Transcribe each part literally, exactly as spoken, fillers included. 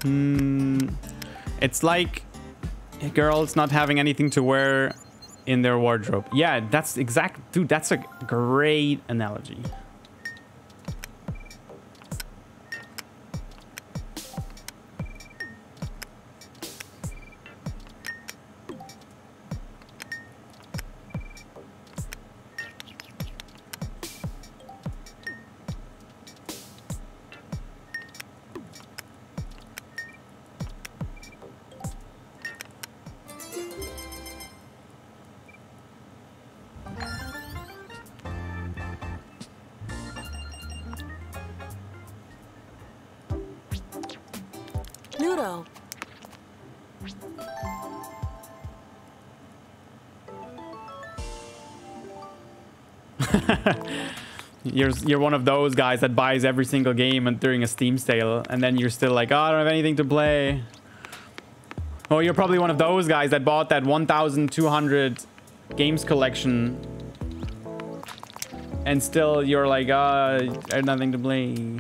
Hmm. It's like girls not having anything to wear in their wardrobe. Yeah, that's exact. Dude, that's a great analogy. Ludo. You're, you're one of those guys that buys every single game and during a Steam sale, and then you're still like, oh, I don't have anything to play. Oh, you're probably one of those guys that bought that one thousand two hundred games collection, and still you're like, ah, oh, I have nothing to play.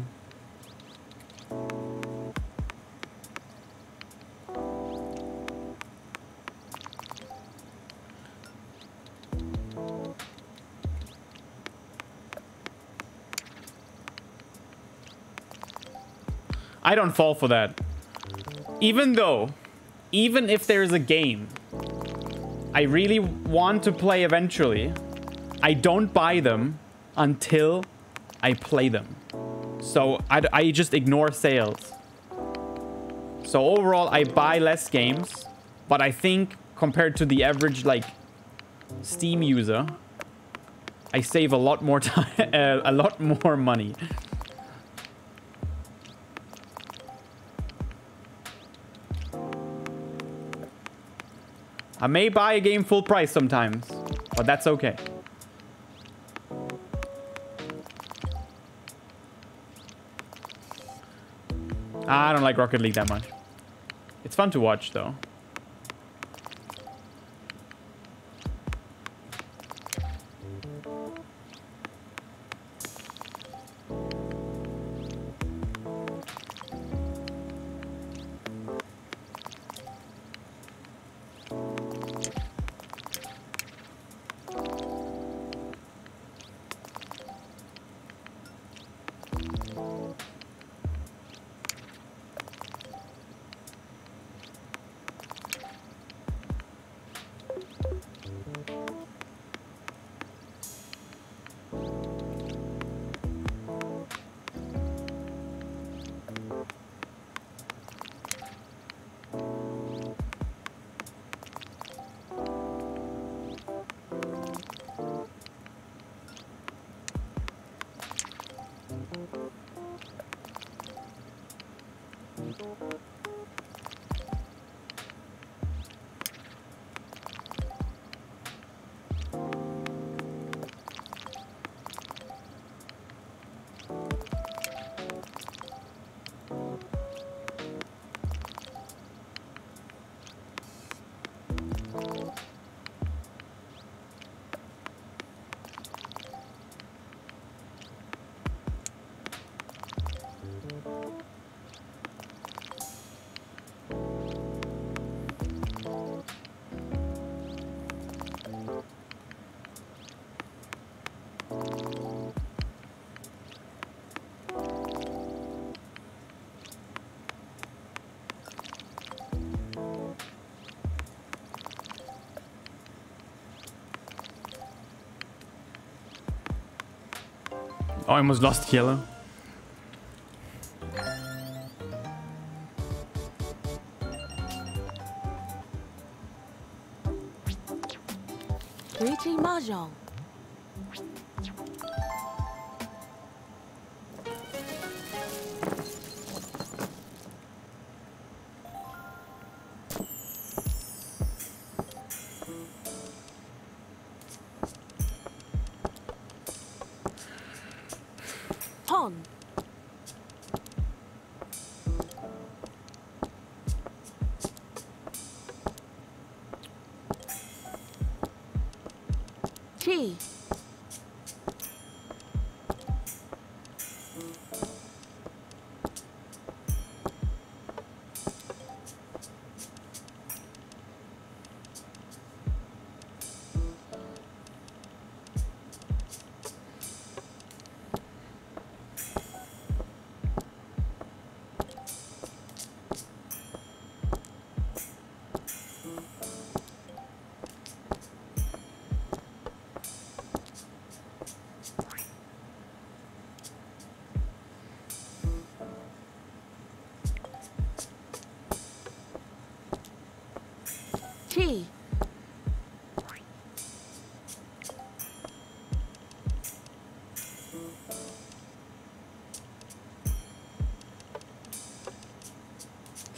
I don't fall for that. Even though, even if there's a game I really want to play eventually, I don't buy them until I play them. So I, I just ignore sales. So overall, I buy less games, but I think compared to the average like Steam user, I save a lot more time, uh, a lot more money. I may buy a game full price sometimes, but that's okay. I don't like Rocket League that much. It's fun to watch, though. Oh, I almost lost yellow. Reaching Mahjong. Pawn. G.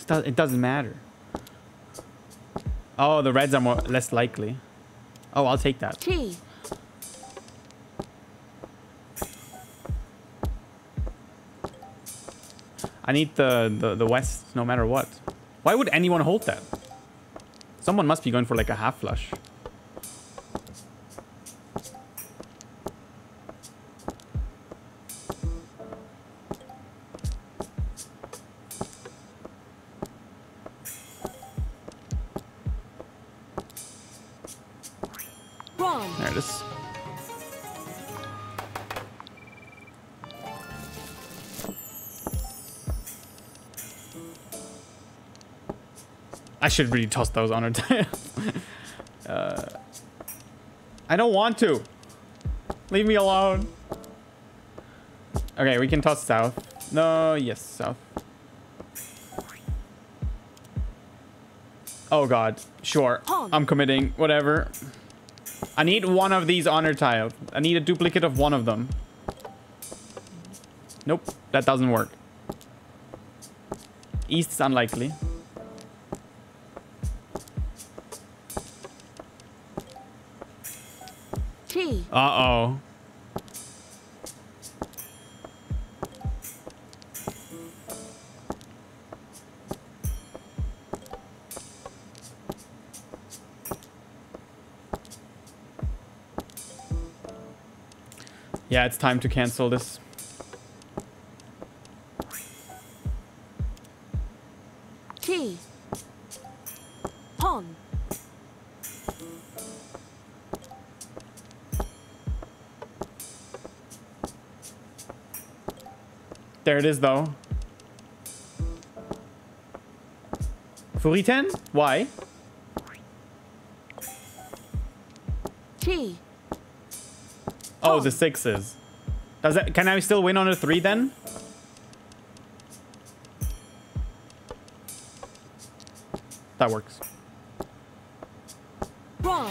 It, does, it doesn't matter. Oh, the reds are more less likely. Oh, I'll take that. T. I need the, the, the west no matter what. Why would anyone hold that? Someone must be going for like a half flush. There it is. I should really toss those honor tiles. uh, I don't want to. Leave me alone. Okay, we can toss south. No, yes, south. Oh god, sure. I'm committing, whatever. I need one of these honor tiles. I need a duplicate of one of them. Nope, that doesn't work. East is unlikely. T. Uh-oh. Yeah, it's time to cancel this. T. Pawn. There it is, though. Furiten? Why? T. Oh, the sixes. Does that? Can I still win on a three then? That works. Wrong.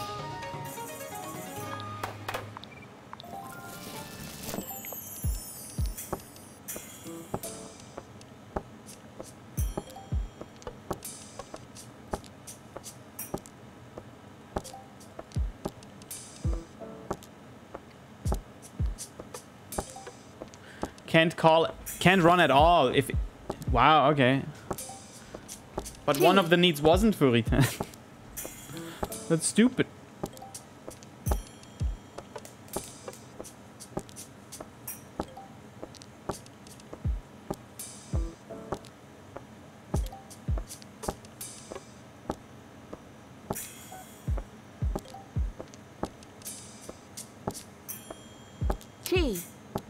Can't call, can't run at all. If, wow, okay. But one of the needs wasn't Furiten. That's stupid. T.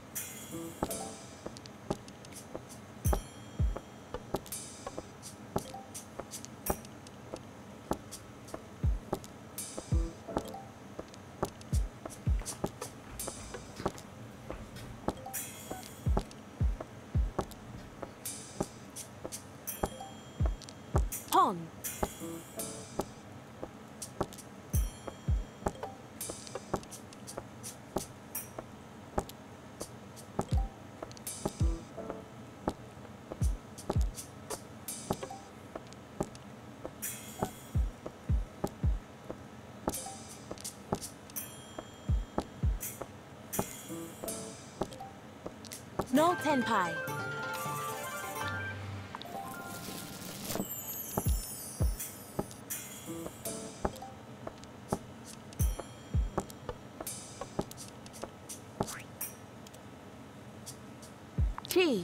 Pawn. No tenpai. T.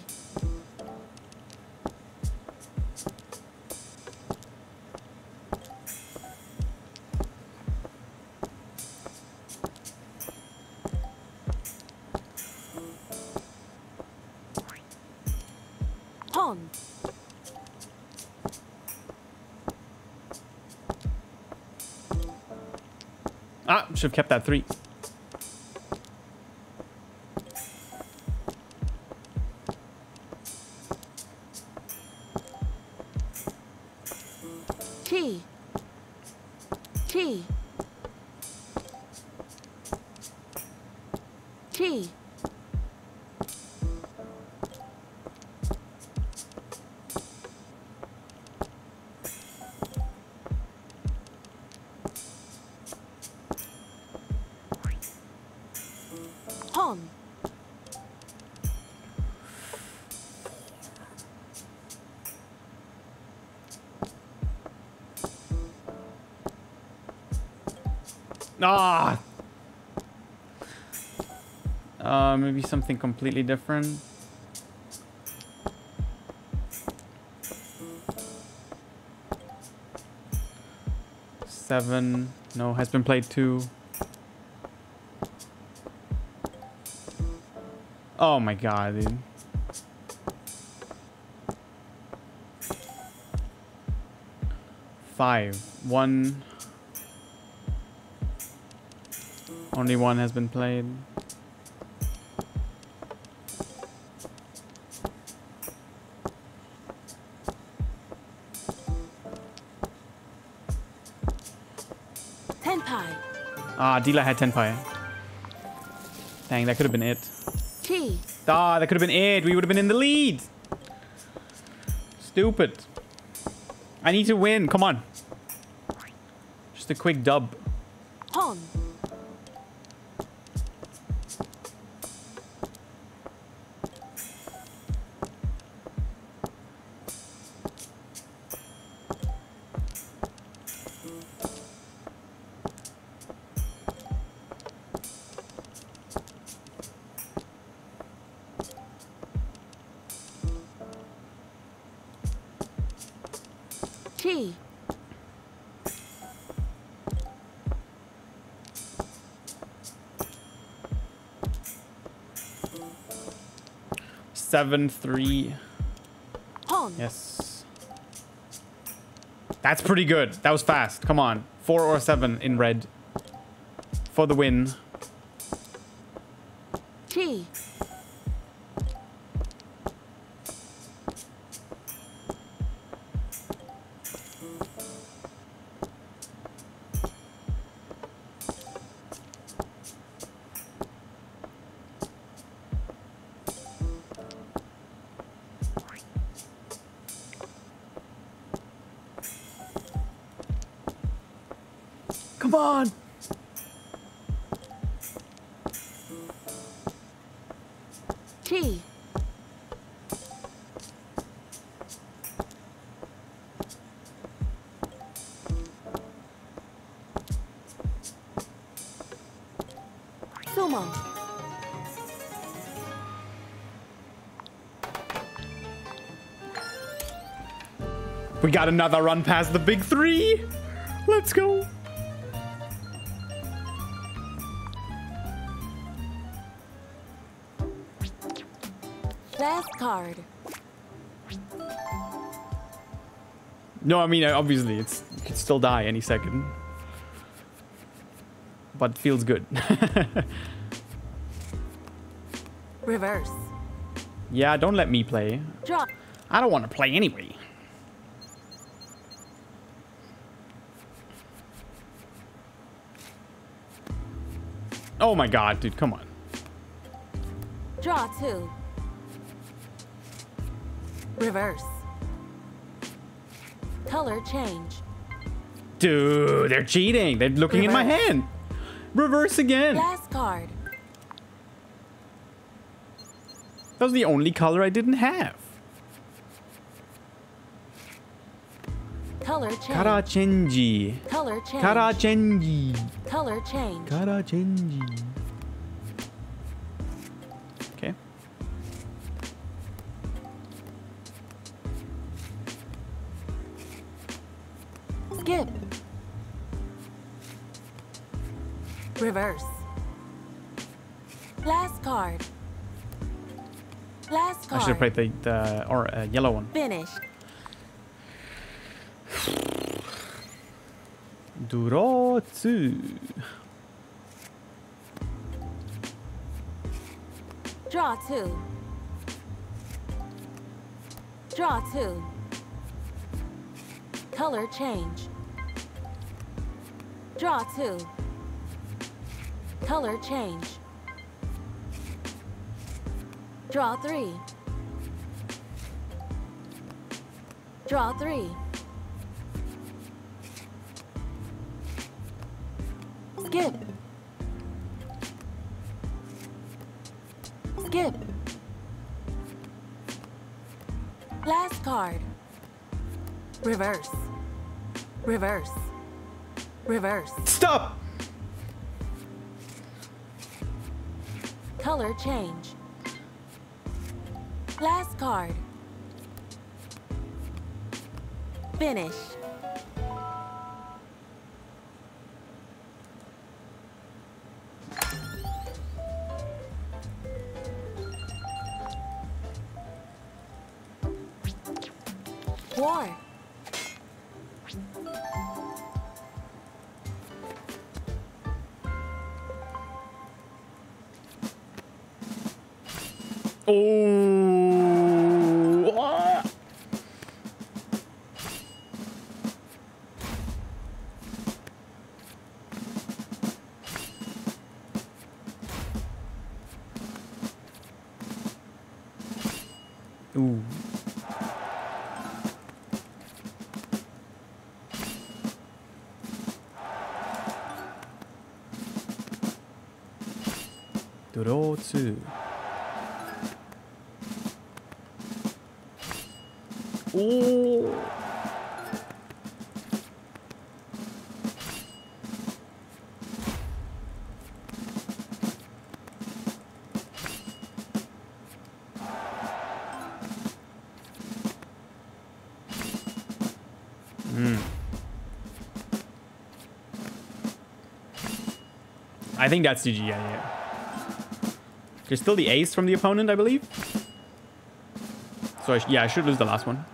Pawn. Ah, should have kept that three. T. T. T. Hon. Ah. Uh, maybe something completely different. Seven. No, has been played two. Oh my god, dude. Five. One. Only one has been played. Tenpai. Ah, Dila had Tenpai. Dang, that could have been it. Chi. Ah, that could have been it. We would have been in the lead. Stupid. I need to win. Come on. Just a quick dub. Hon. Chi. Seven, three. Hon. Yes. That's pretty good. That was fast. Come on. Four or seven in red. For the win. Chi. Come on. Chi. Sumo. We got another run past the big three. Let's go. Last card. No, I mean, obviously, it's you could still die any second. But it feels good. Reverse. Yeah, don't let me play. Drop. I don't want to play anyway. Oh my god, dude, come on. Draw two. Reverse. Color change. Dude, they're cheating. They're looking Reverse. in my hand. Reverse again. Last card. That was the only color I didn't have. Color change. Kara chenji. Color change. Kara chenji. Color change. Kara chenji. Okay. Skip. Reverse. Last card. Last I card. should have played the, the or uh, yellow one. Finished. Durotsu. Draw two. Draw two. Color change. Draw two. Color change. Draw three. Draw three. Skip. Skip. Last card. Reverse. Reverse. Reverse. Stop! Color change. Last card. Finish. War. Oh. Ah. Ooh. Draw two. Ooh. Hmm. I think that's G G. Yeah, yeah. There's still the ace from the opponent, I believe. So I sh yeah, I should lose the last one.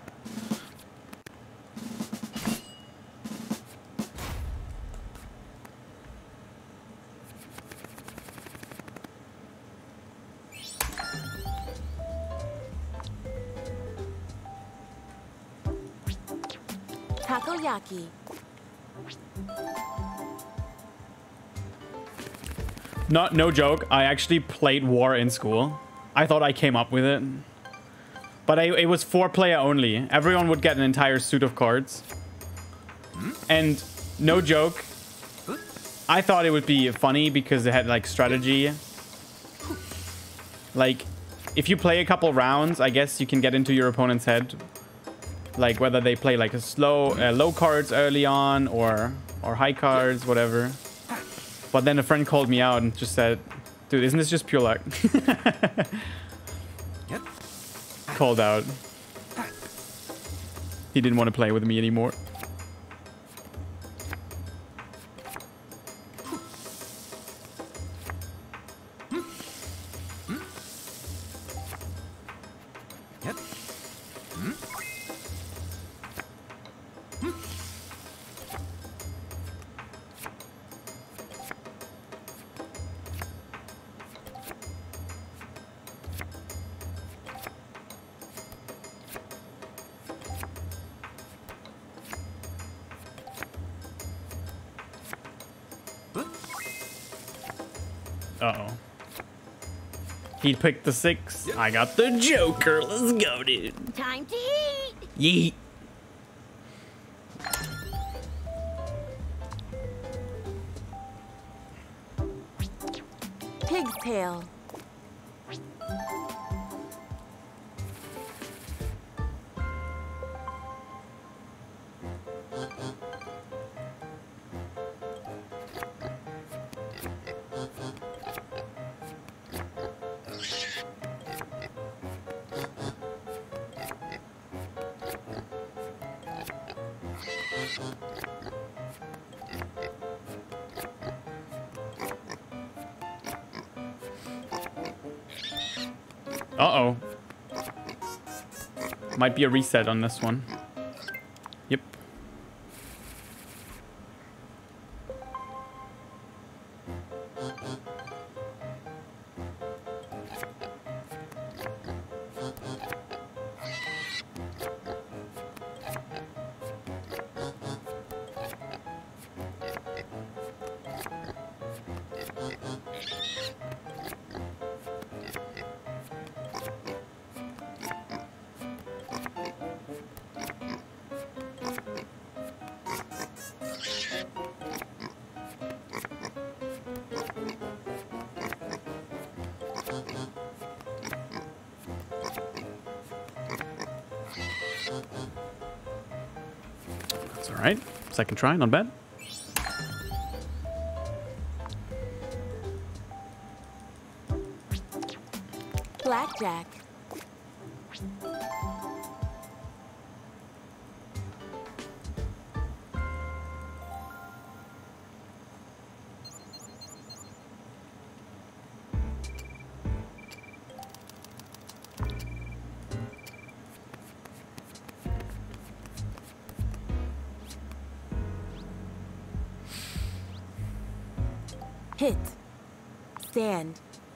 Takoyaki. Not no joke. I actually played War in school. I thought I came up with it, but I, it was four player only. Everyone would get an entire suit of cards, and no joke, I thought it would be funny because it had like strategy. Like, if you play a couple rounds, I guess you can get into your opponent's head, like whether they play like a slow, uh, low cards early on or or high cards, whatever. But then a friend called me out and just said, dude, isn't this just pure luck? Yep. Called out. He didn't want to play with me anymore. Yep. Uh-oh. He picked the six. I got the Joker. Let's go, dude. Time to eat. Yeet. Pig's tail. Uh-oh. Might be a reset on this one. Yep. right, second try, not bad. Blackjack. Hit. Stand.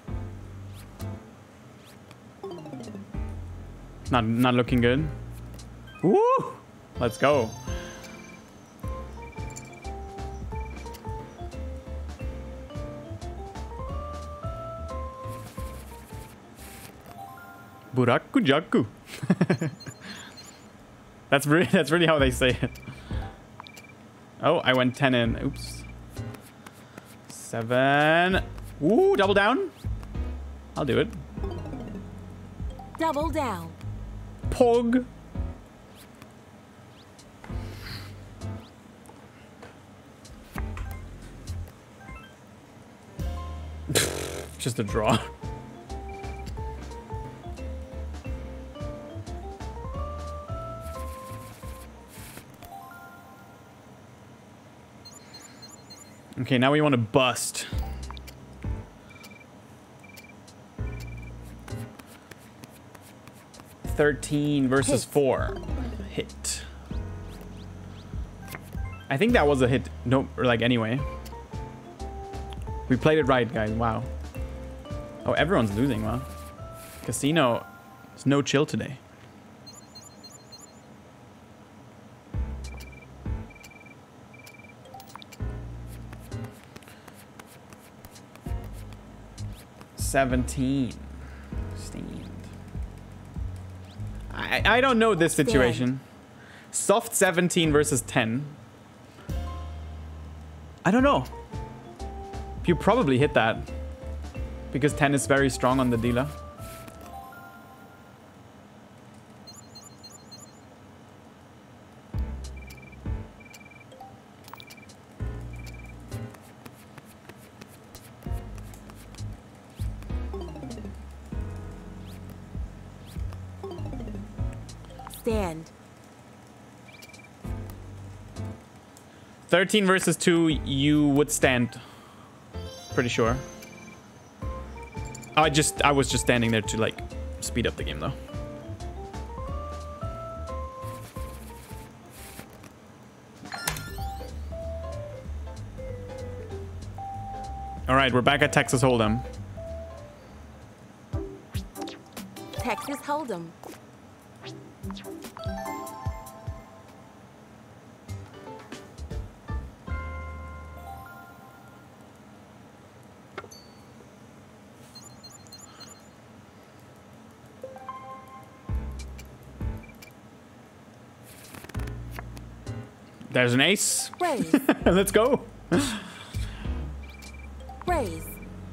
Not not looking good. Woo! Let's go. Buraku jaku. That's really that's really how they say it. Oh, I went ten in. Oops. Seven. Ooh, double down. I'll do it. Double down. Pog. Just a draw. Okay, now we want to bust. thirteen versus Hit. four. Hit. I think that was a hit. No, or like anyway. We played it right, guys. Wow. Oh, everyone's losing, wow. Casino. There's no chill today. seventeen. Stand. I, I don't know this situation. Soft seventeen versus ten. I don't know. You probably hit that. Because ten is very strong on the dealer. Stand. thirteen versus two, you would stand. Pretty sure. I just, I was just standing there to like speed up the game though. All right, we're back at Texas Hold'em. Texas Hold'em. There's an ace. Raise. Let's go. Raise.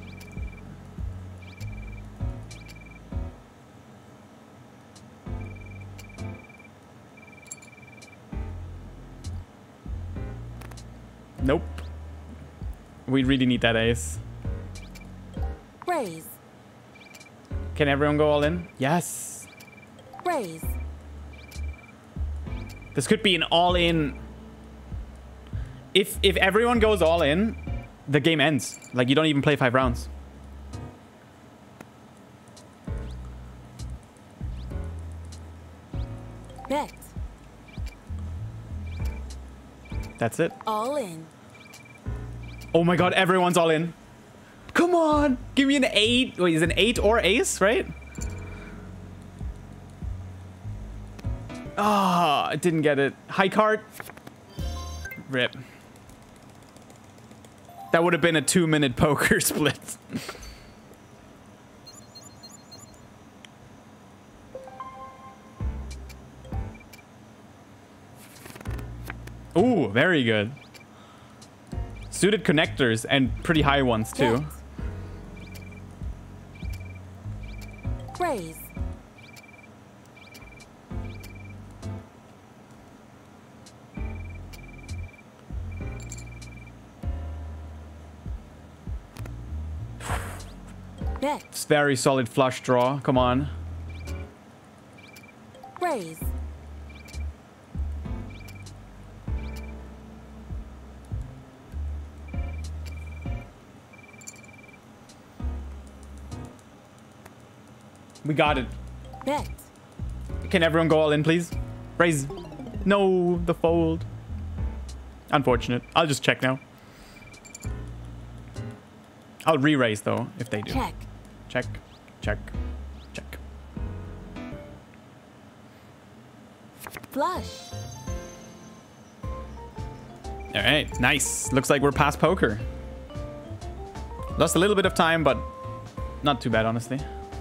Nope. We really need that ace. Raise. Can everyone go all in? Yes. Raise. This could be an all-in. If if everyone goes all in, the game ends. Like you don't even play five rounds. Bet. That's it. All in. Oh my god, everyone's all in. Come on, give me an eight. Wait, is it an eight or ace, right? Ah, oh, I didn't get it. High card. Rip. That would have been a two-minute poker split. Ooh, very good. Suited connectors and pretty high ones too. Bet. Raise. Bet. It's very solid flush draw. Come on. Raise. We got it. Bet. Can everyone go all in, please? Raise. No, the fold. Unfortunate. I'll just check now. I'll re-raise, though, if they do. Check. Check. Check. Check. Flush. All right. Nice. Looks like we're past poker. Lost a little bit of time, but not too bad, honestly.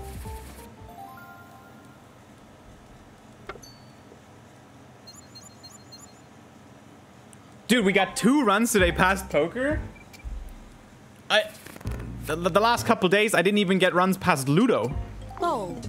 Dude, we got two runs today past poker. I, the, the last couple days, I didn't even get runs past Ludo. Fold.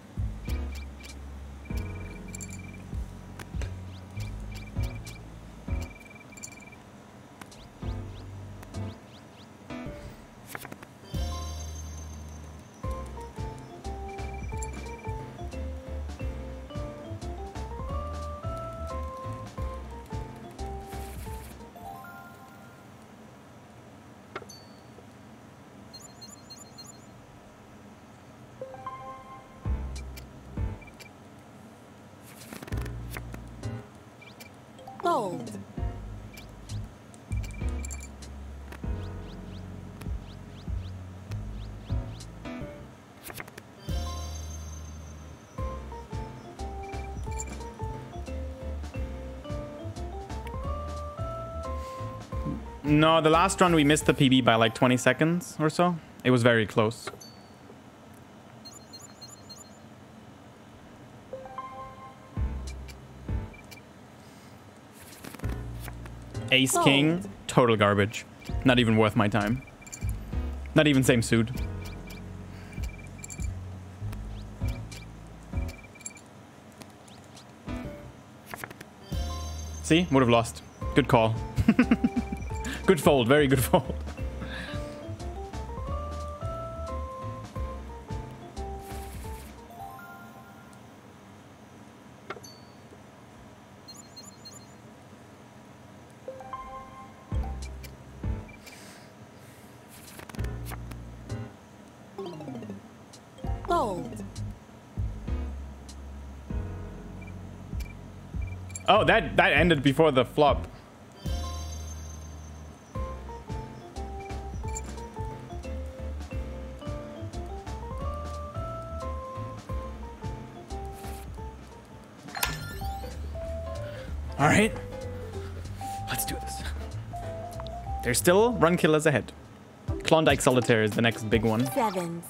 Fold. No, the last run we missed the P B by like twenty seconds or so. It was very close. Ace Fold. King, total garbage. Not even worth my time. Not even same suit. See? Would have lost. Good call. Good fold. Very good fold. Fold. Oh, that that ended before the flop. All right, let's do this. There's still run killers ahead. Klondike Solitaire is the next big one. Sevens.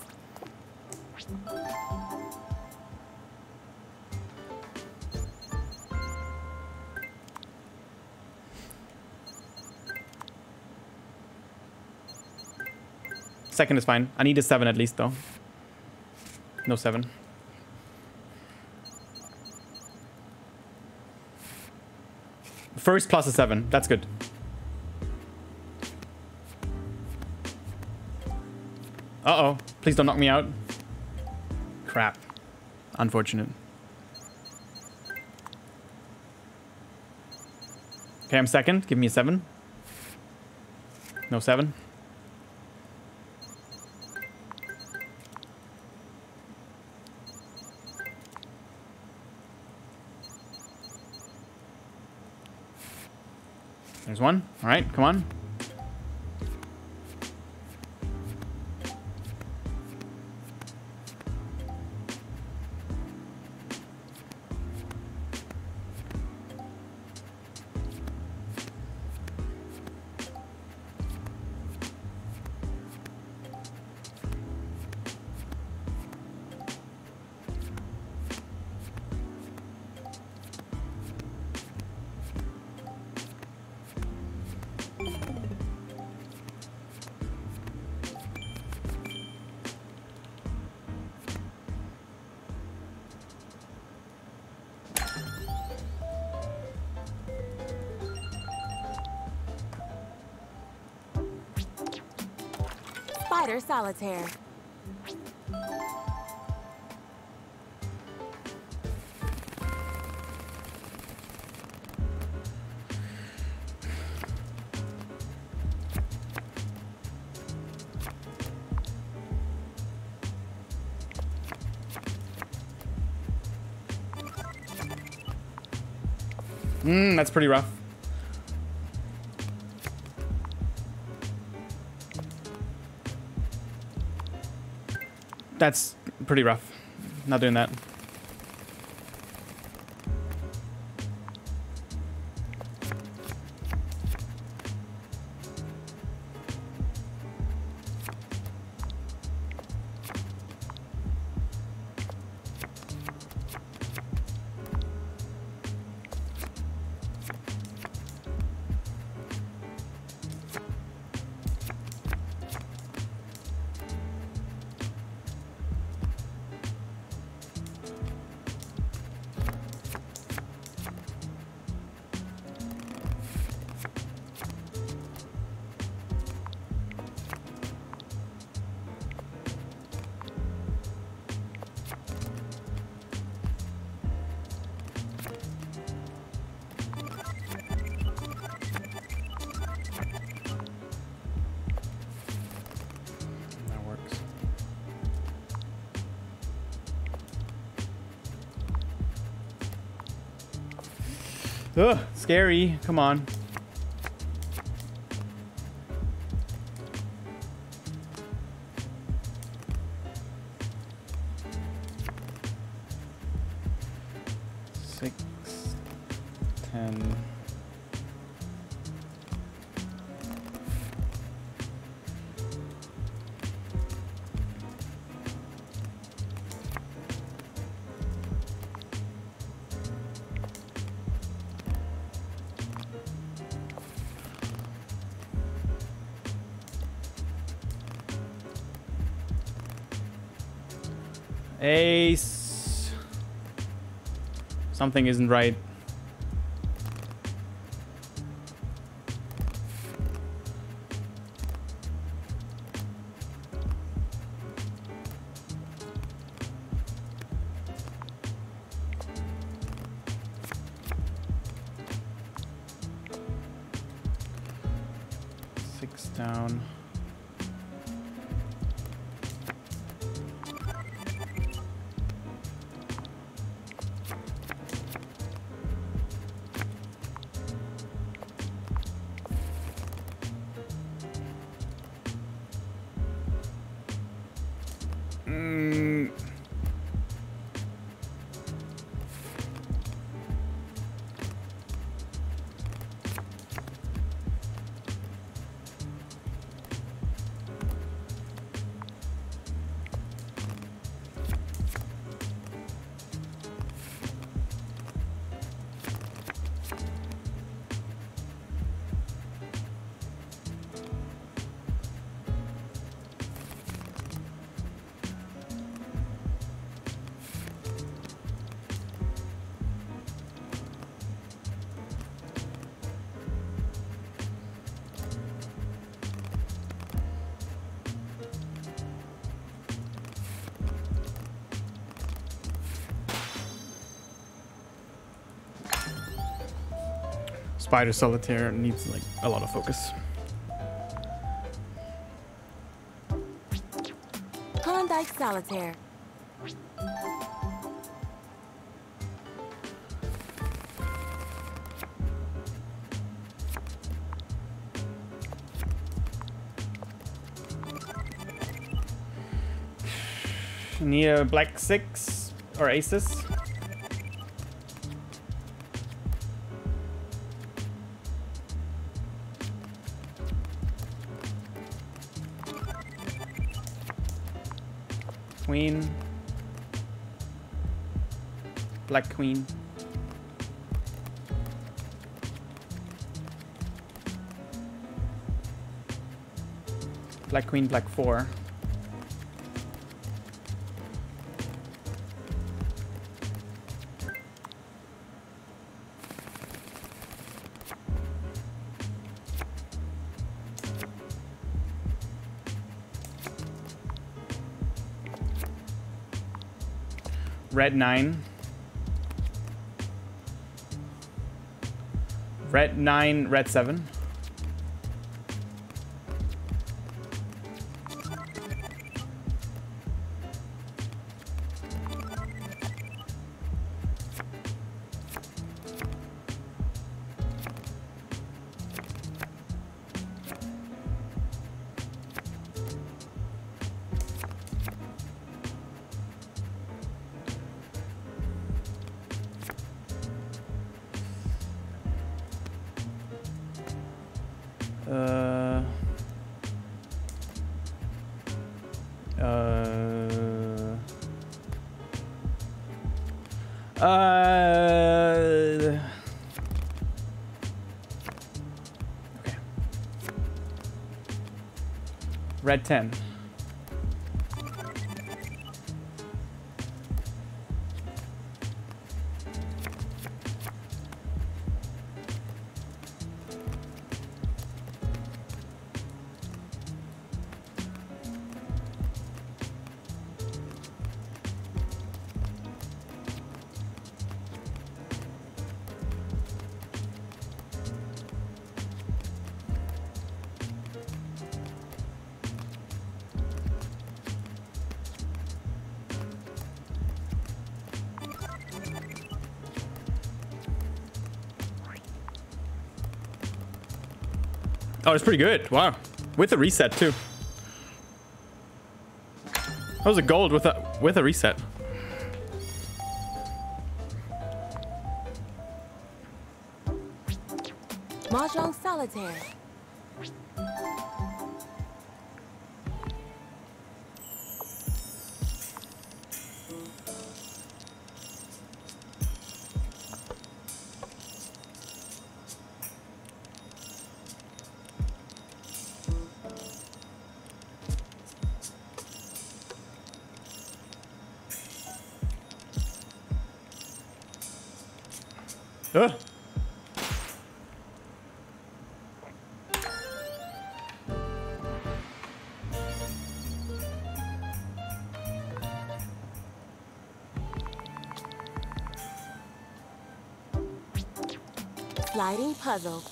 Second is fine. I need a seven at least, though. No seven. First plus a seven. That's good. Uh-oh. Please don't knock me out. Crap. Unfortunate. Okay, I'm second. Give me a seven. No seven. There's one. All right, come on. Spider Solitaire. Mm, that's pretty rough. That's pretty rough. Not doing that. Ugh, scary. Come on. Six, ten. Ace. Something isn't right. Six down. Spider Solitaire needs like a lot of focus. Klondike Solitaire. Need a black six or aces. Queen. Black queen. Black queen, black four. Red nine. Red nine, red seven. Uh. Uh. Uh. Okay. Red ten. Oh, it's pretty good. Wow. With a reset too. That was a gold with a with a reset. Mahjong Solitaire. Ugh. Sliding puzzle.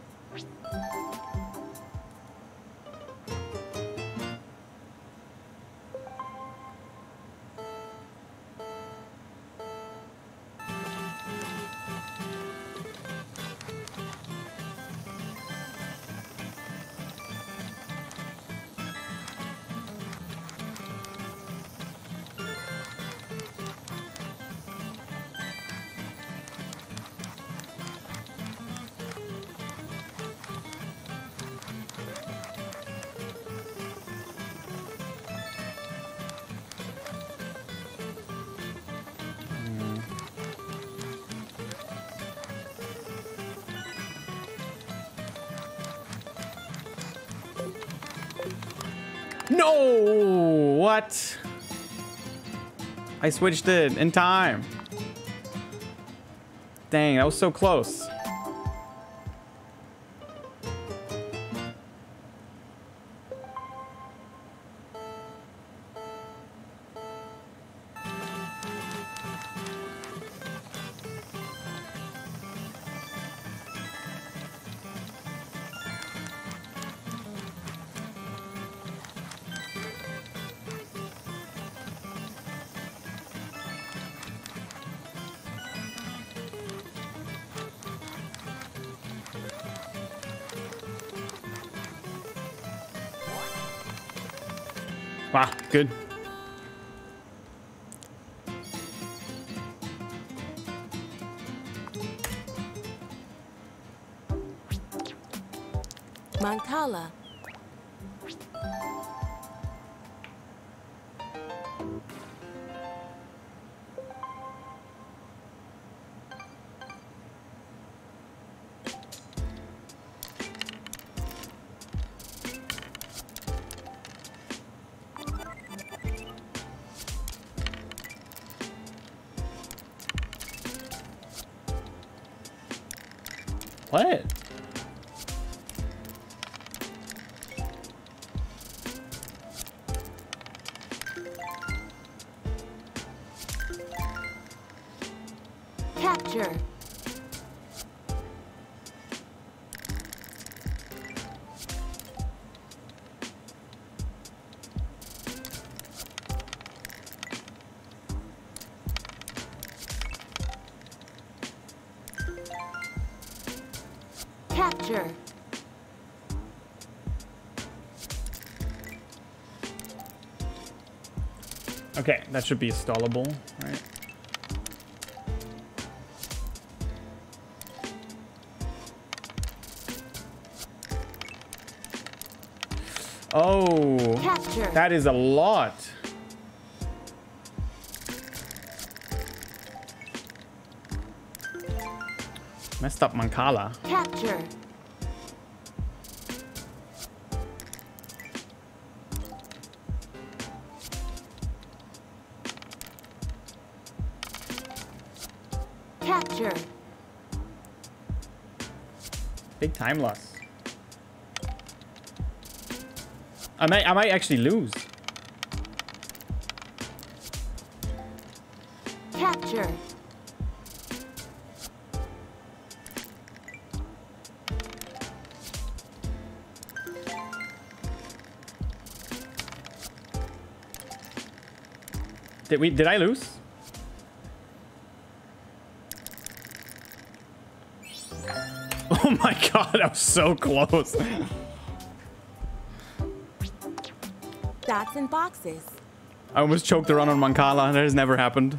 No! What? I switched it in time. Dang, that was so close. Wow, good. Mancala. What? Capture. Capture. Okay, that should be stallable, right? Oh, Capture. that is a lot. Messed up Mancala. Capture. Capture. Big time loss. I might, I might actually lose. Capture. Did we? Did I lose? Oh my god, I was so close. Dots and boxes. I almost choked the run on Mancala. That has never happened.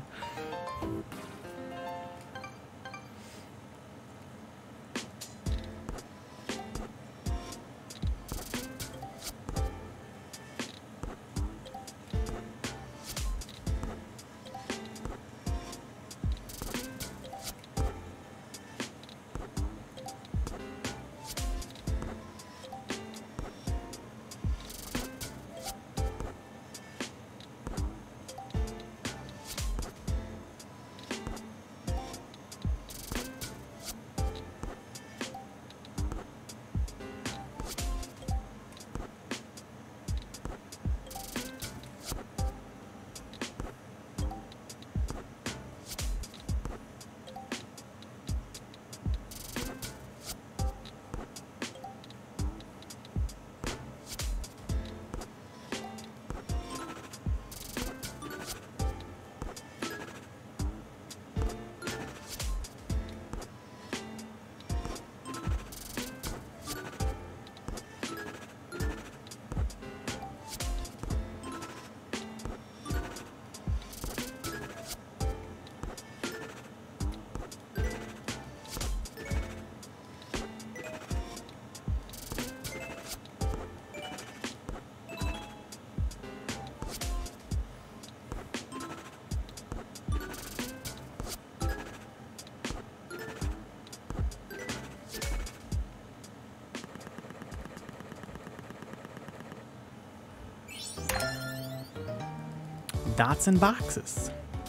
Dots and boxes.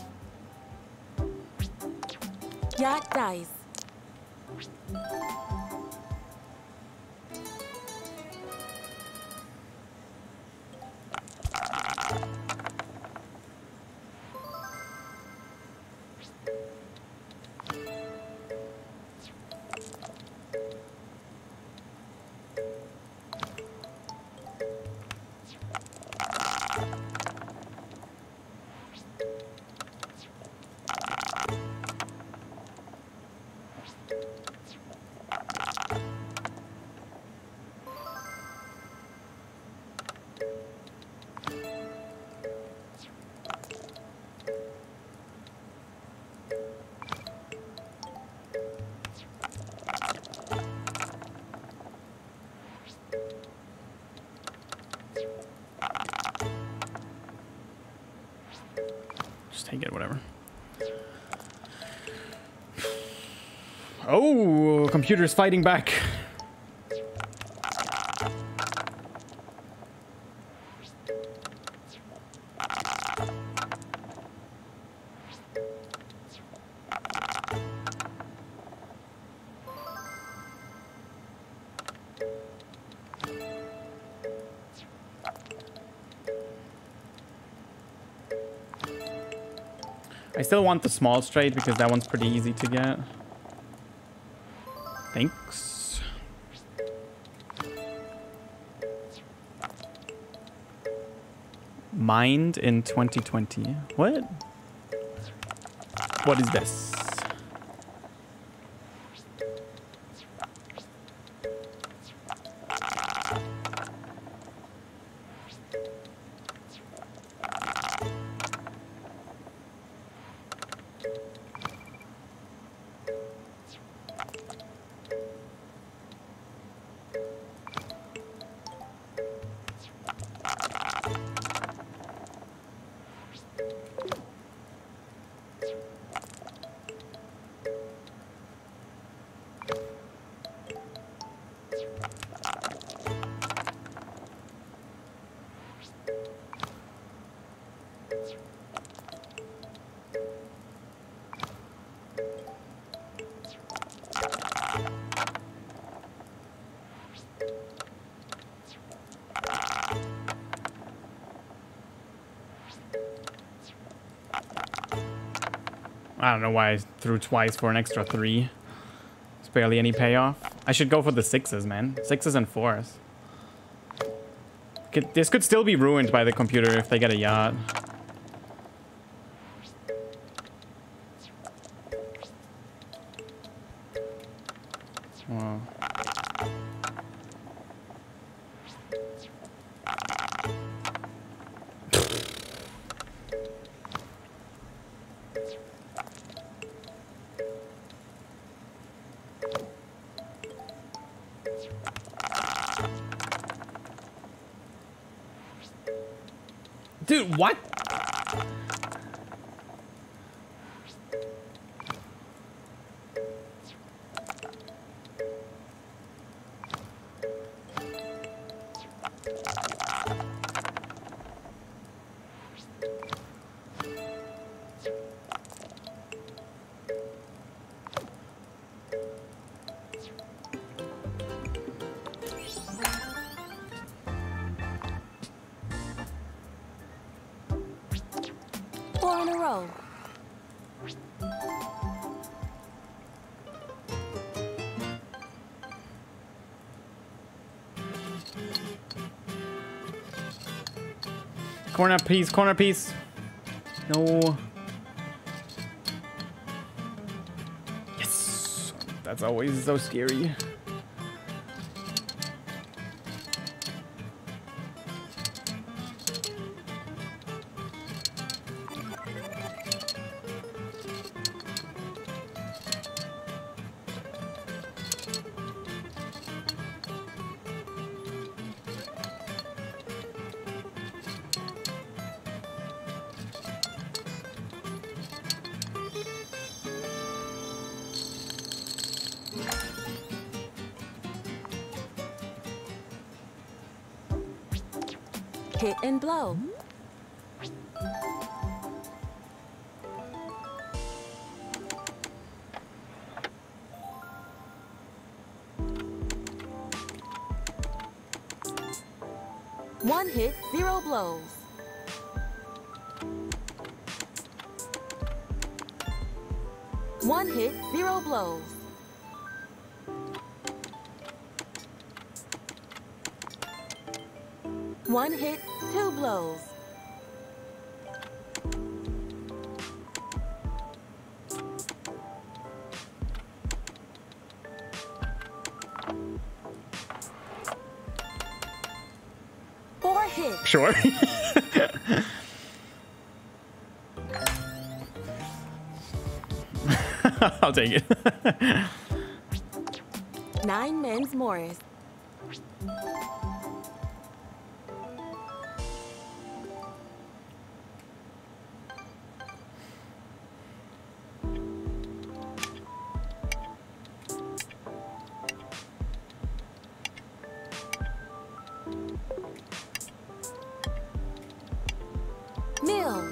Yacht dice. Just take it, whatever. Oh, computer's fighting back. I still want the small straight because that one's pretty easy to get. Thanks. Mind in twenty twenty. What? What is this? I don't know why I threw twice for an extra three. It's barely any payoff. I should go for the sixes, man. Sixes and fours. Could, this could still be ruined by the computer if they get a yacht. Wow. Dude, what? Four in a row. Corner piece, corner piece. No. Yes. That's always so scary. Hit and blow. One hit, zero blows. One hit, zero blows. One hit, two blows. Four hits. Sure. I'll take it. Nine men's Morris. Mill.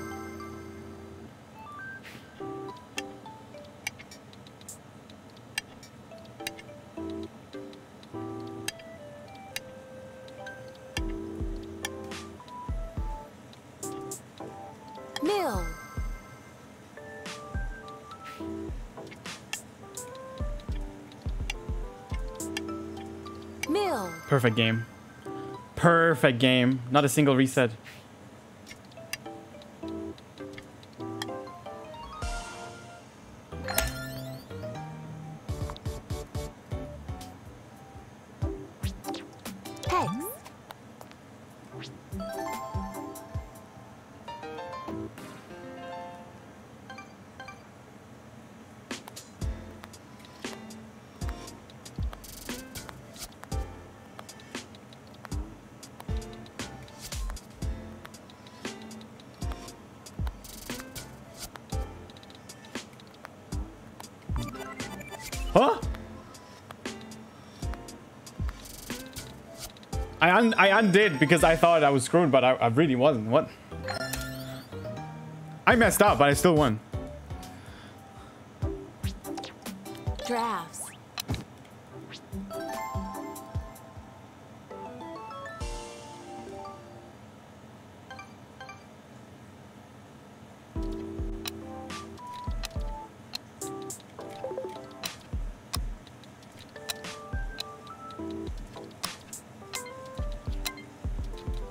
Mill. Mill. Perfect game. Perfect game. Not a single reset. Hex. Huh? I un I undid because I thought I was screwed, but I, I really wasn't. What? I messed up, but I still won. Drafts.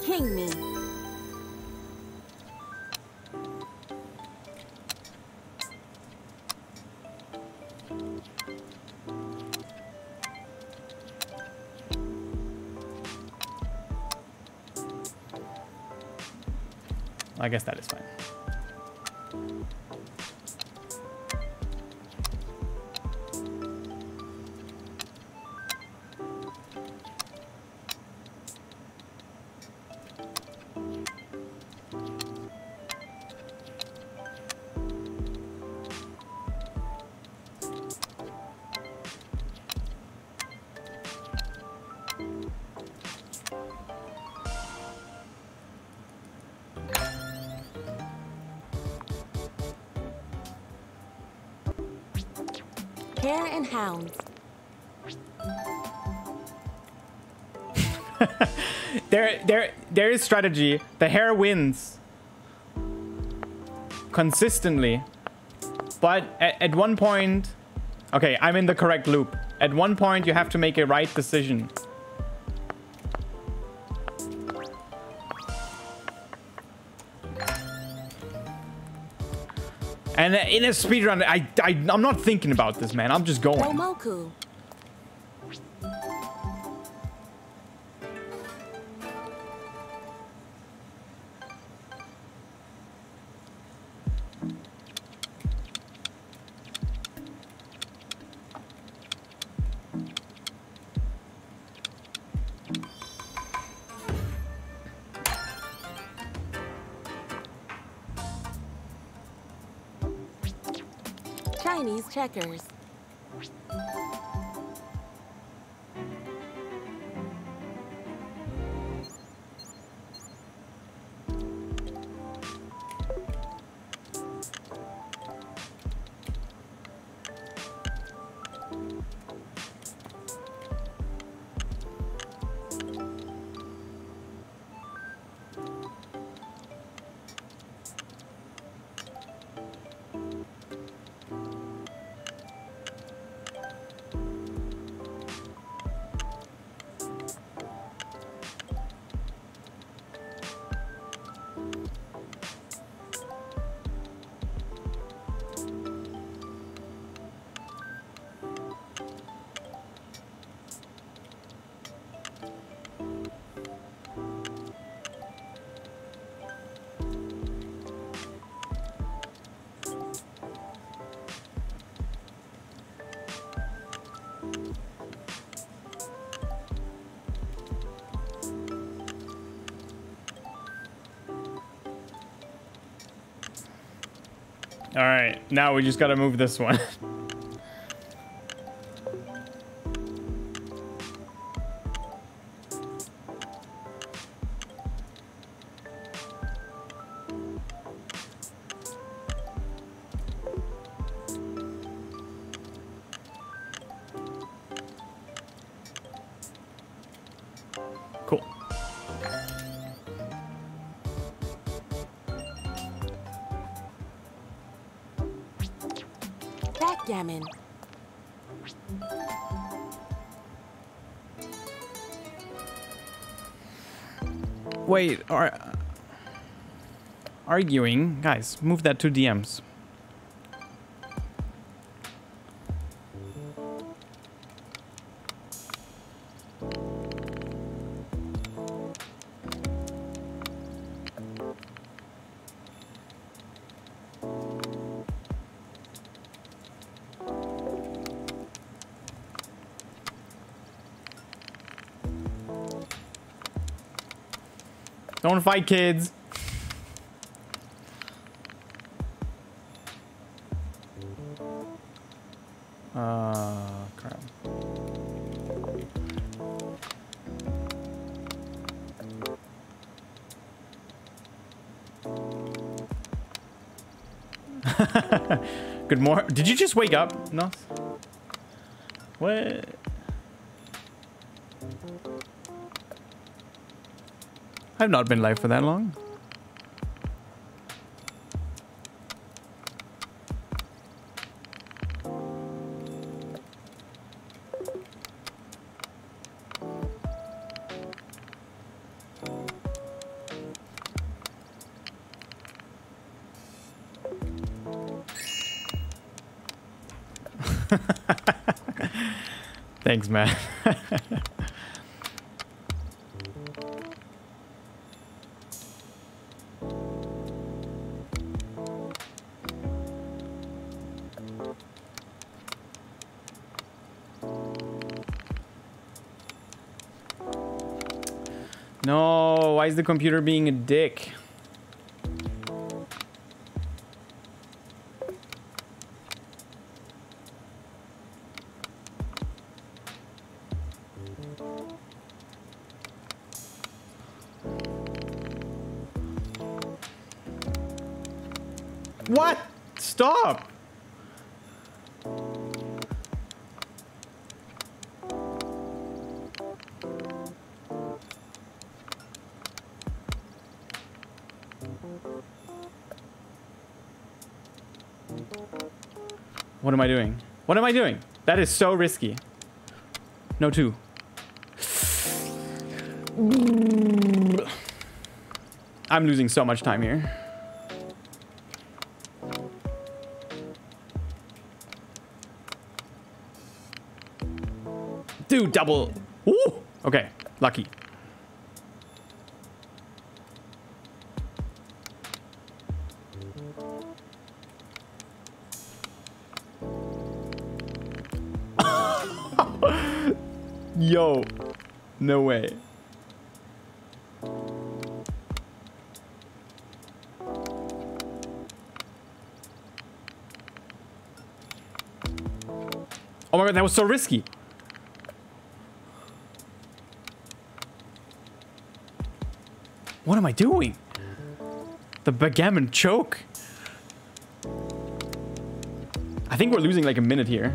King me. I guess that is fine. Hare and hounds. there, there, there is strategy. The hare wins consistently, but at, at one point, okay, I'm in the correct loop. At one point, you have to make a right decision. And in a speedrun, I, I, I'm not thinking about this, man. I'm just going. Momoku. Chinese checkers. All right, now we just gotta move this one. Cool. Backgammon. Wait, are arguing, guys? Move that to D Ms. Don't fight, kids. Uh, crap. Good morning. Did you just wake up? No. What? I've not been live for that long. Thanks, man. No, why is the computer being a dick? What? Stop! What am I doing? What am I doing? That is so risky. No two. I'm losing so much time here. Dude, double. Ooh. Okay, lucky. Yo, no way. Oh my god, that was so risky. What am I doing? The backgammon choke. I think we're losing like a minute here.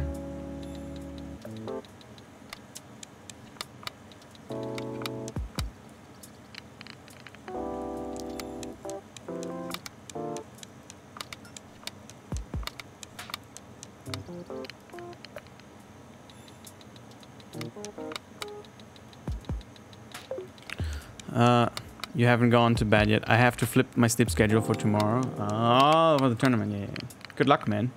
Uh, you haven't gone to bed yet. I have to flip my sleep schedule for tomorrow. Oh, for the tournament. Yeah, yeah. Good luck, man.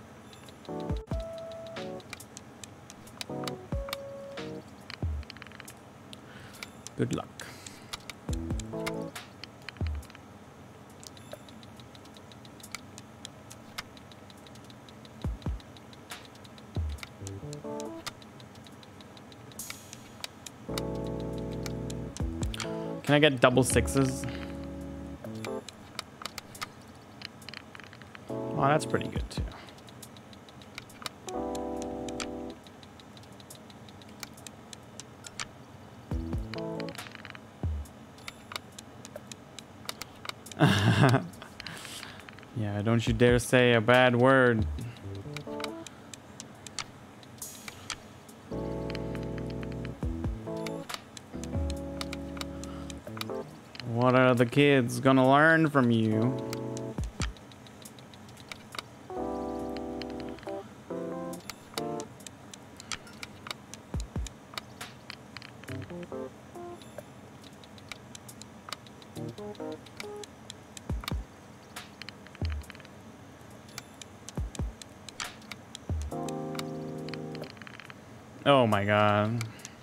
Good luck. Can I get double sixes? Oh, that's pretty good too. Yeah, don't you dare say a bad word. What are the kids gonna learn from you? Oh my god.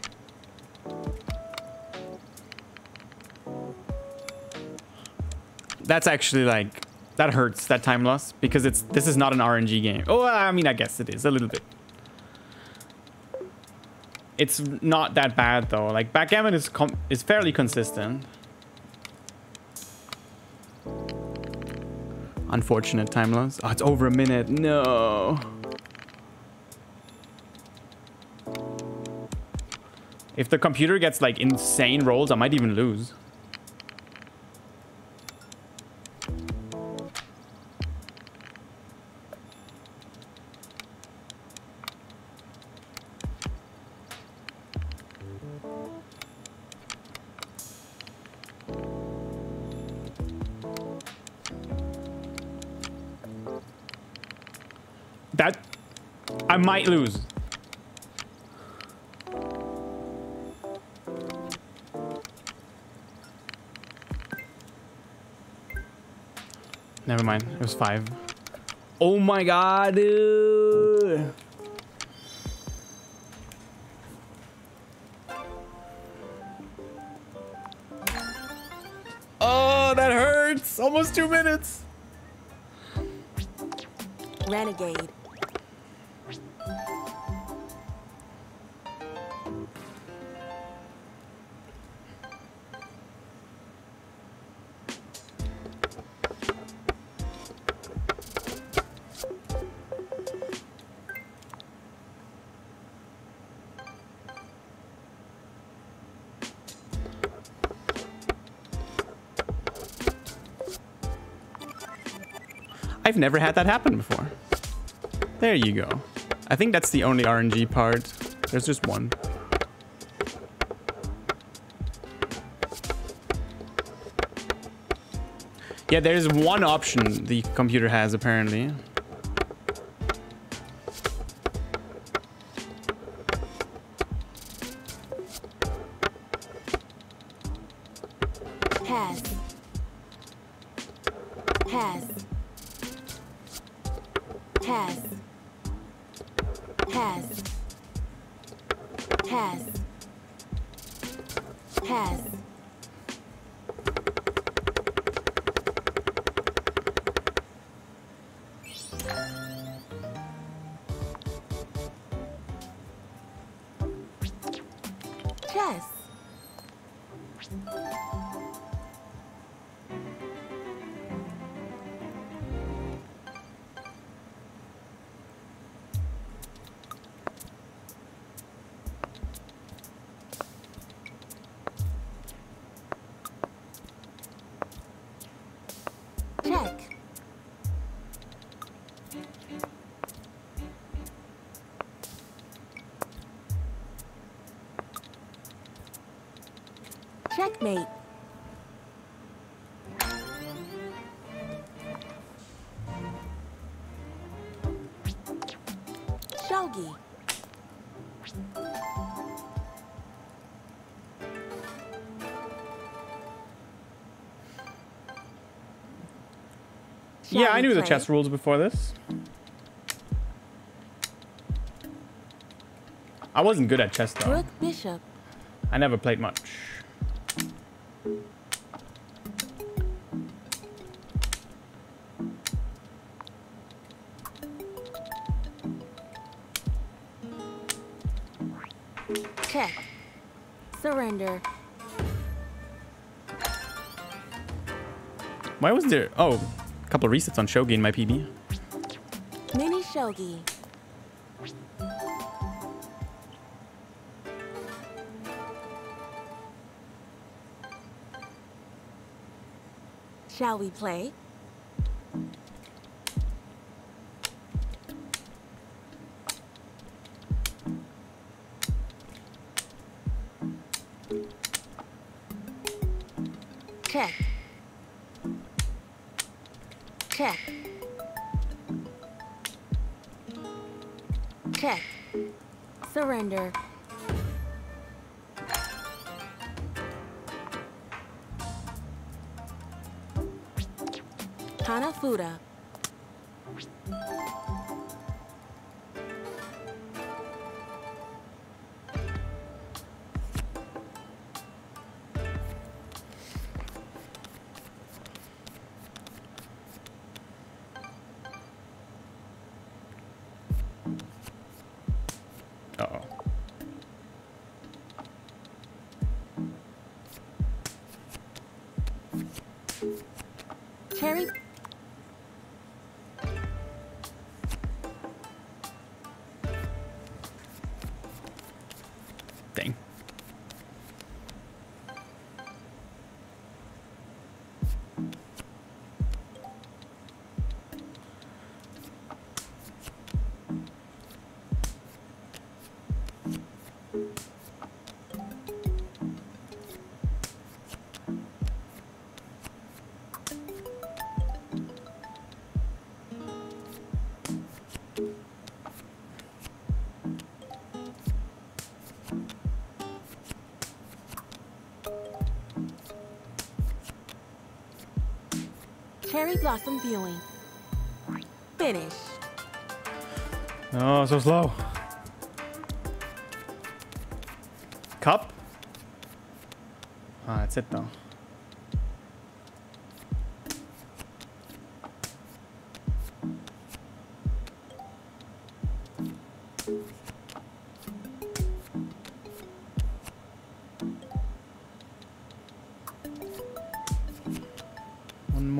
That's actually like, that hurts, that time loss, because it's this is not an R N G game. Oh, I mean, I guess it is a little bit. It's not that bad though. Like backgammon is com is fairly consistent. Unfortunate time loss. Oh, it's over a minute. No. If the computer gets like insane rolls, I might even lose. That I might lose. Never mind. It was five. Oh my god, dude. hurts. Almost two minutes. Renegade. I've never had that happen before. There you go. I think that's the only R N G part. There's just one. Yeah, there's one option the computer has, apparently. Has. Has. Has. Has. Has. Has. Chess. Check. Checkmate. Shogi. Yeah, I we knew the play? chess rules before this. I wasn't good at chess though. Rook Bishop. I never played much. Check. Surrender. Why was there... Oh, a couple of resets on Shogi in my P B. Mini Shogi. Shall we play? Check. Check. Check. Surrender. Hanafuda. Uh-oh. Cherry. Dang. Cherry Blossom Viewing. Finish. Oh, so slow. Cup? Ah, that's it though.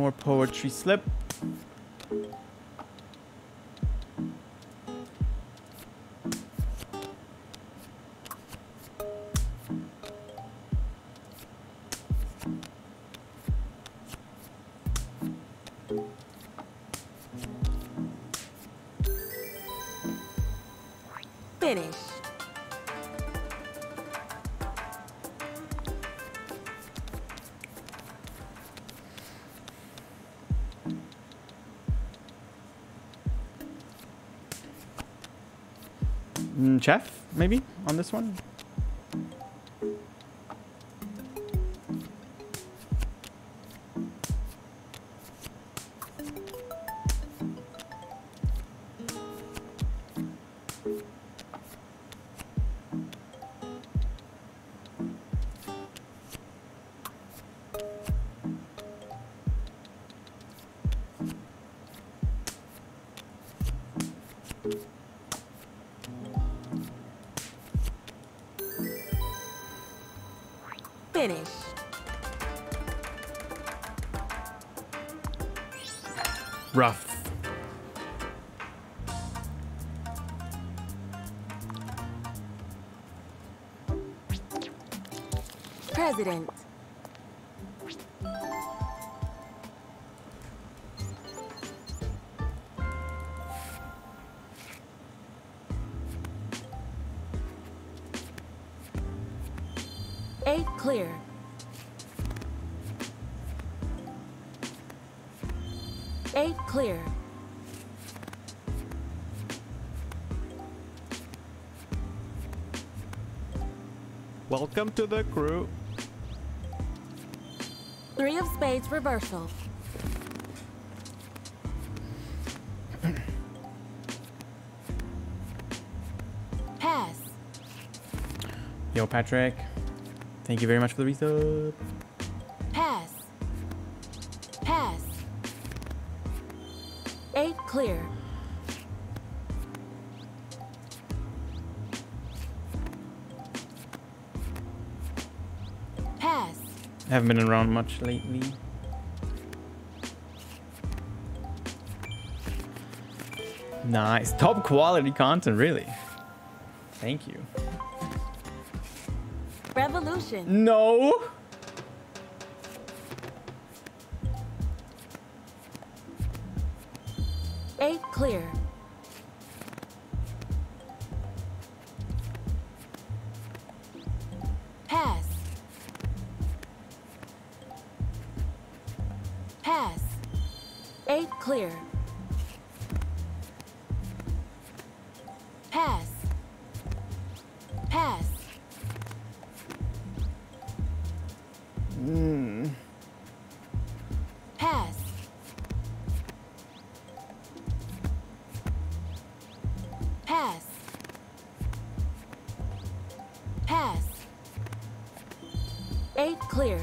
more poetry slip. Finish. Mm, chef, maybe, on this one? Finish. Rough. President. Eight clear. Eight clear. Welcome to the crew. Three of spades reversal. Pass. Yo, Patrick. Thank you very much for the resub. Pass. Pass. Eight clear. Pass. Haven't been around much lately. Nice. Top quality content, really. Thank you. Revolution. No. Eight clear. Pass. Pass. Eight clear. Pass. Pass. Mm. Pass. Pass. Pass. Eight clear.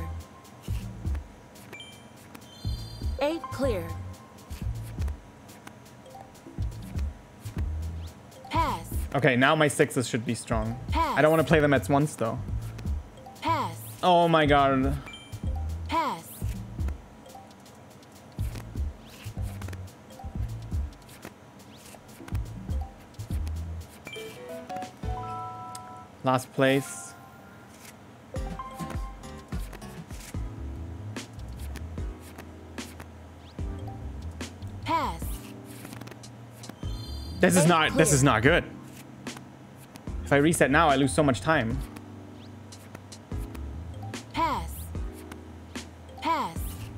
Eight clear. Pass. Okay, now my sixes should be strong. Pass. I don't want to play them at once, though. Pass. Oh my god. Pass. Last place. Pass. This is Eight not this clear. is not good. If I reset now, I lose so much time. Pass. Pass.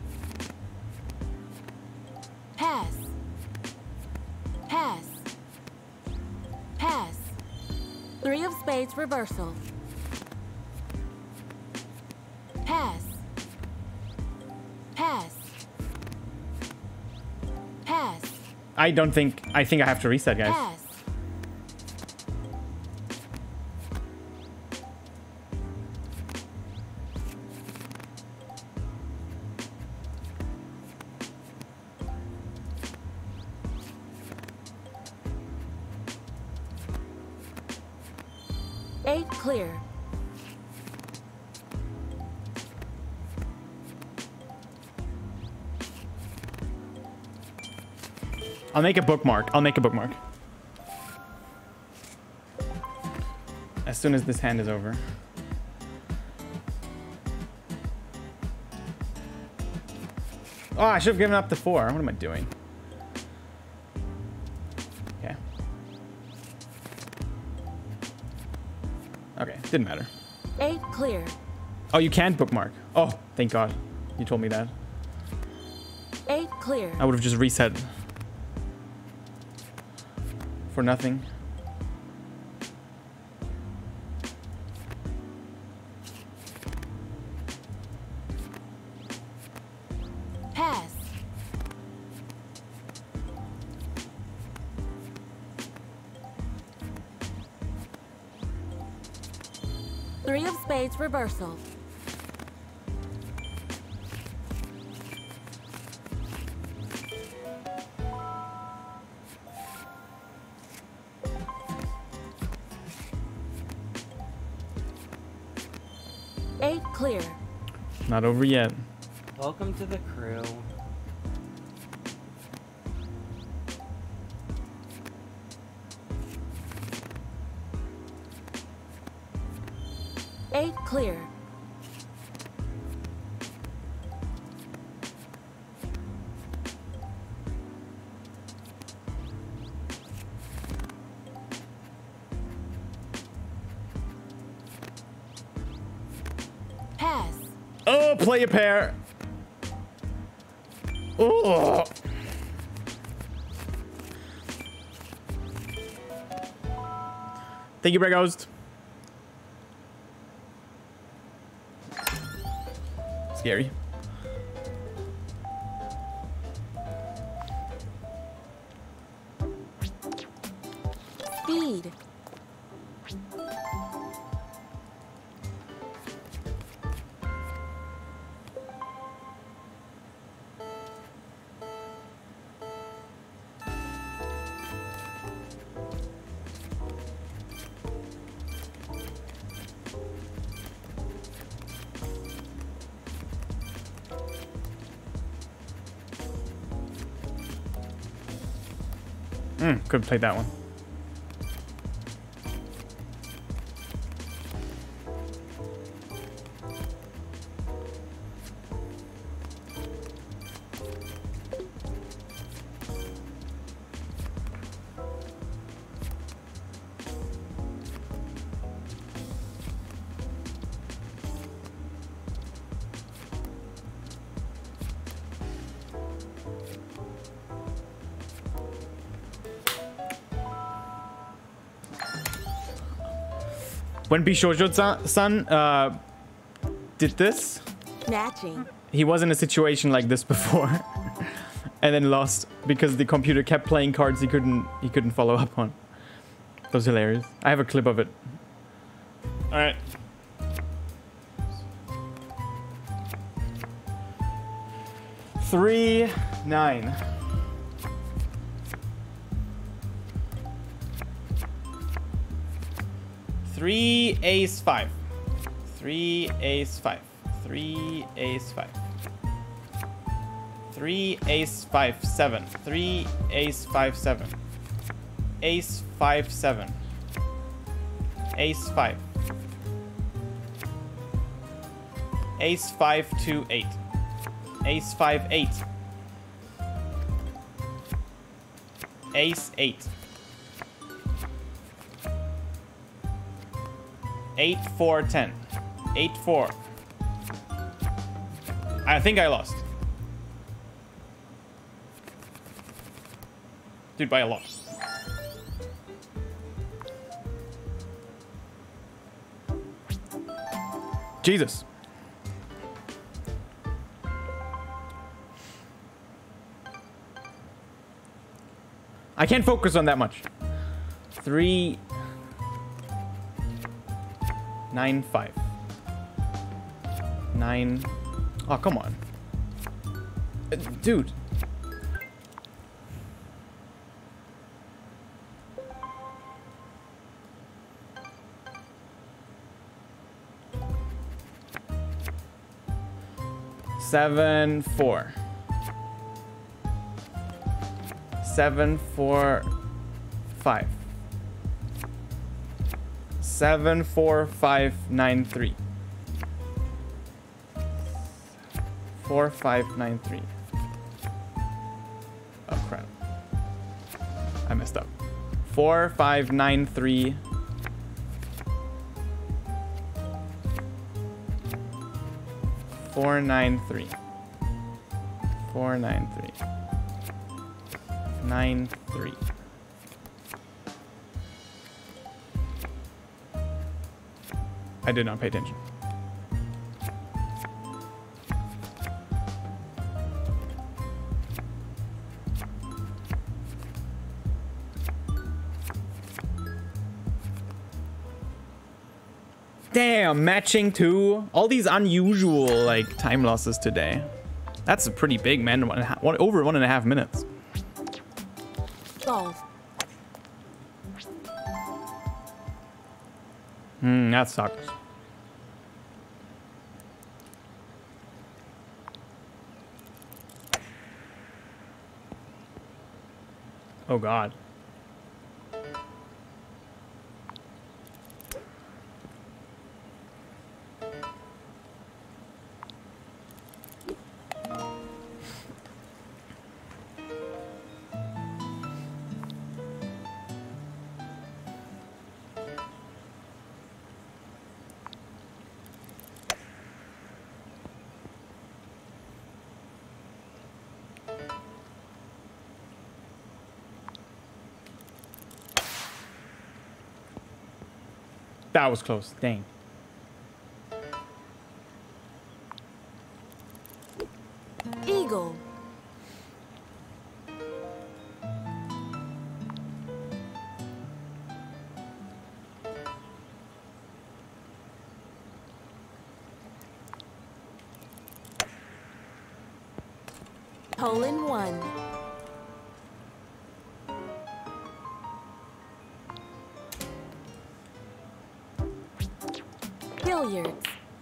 Pass. Pass. Pass. Three of spades reversal. Pass. Pass. Pass. I don't think I think I have to reset, guys. Pass. Eight clear. I'll make a bookmark. I'll make a bookmark. As soon as this hand is over. Oh, I should have given up the four. What am I doing? Okay. Okay, didn't matter. Eight clear. Oh, you can't bookmark. Oh, thank God. You told me that. Eight clear. I would have just reset. For nothing. Pass. Three of spades reversal. Eight clear. Not over yet. Welcome to the crew. Eight clear. Pass. Oh, play a pair. Oh. Thank you, Breghost. Scary. Speed. Mm, could have played that one. When Bishojo-san uh, did this, Matching. he was in a situation like this before, and then lost because the computer kept playing cards he couldn't he couldn't follow up on. That was hilarious. I have a clip of it. All right. Three nine. Three ace five. Three ace five. Three ace five. Three ace five seven. Three ace five seven. Ace five seven. Ace five. Ace five two eight. Ace five eight. Ace eight. Eight four ten. Eight four. I think I lost. Dude, by a lot. Jesus. I can't focus on that much. Three. Nine five. Nine. Oh, come on. Uh, dude. Seven four. seven, four, five. Seven, four, five, nine, three. Four, five, nine, three. Oh crap. I messed up. Four, five, nine, three. Four, nine, three. Four, nine, three. Nine, three. I did not pay attention. Damn, matching two. All these unusual like time losses today. That's a pretty big, man. One and a half, one, over one and a half minutes. Golf. Hmm, that sucks. Oh God. That was close. Dang. Eagle. Hole in one. Billiards.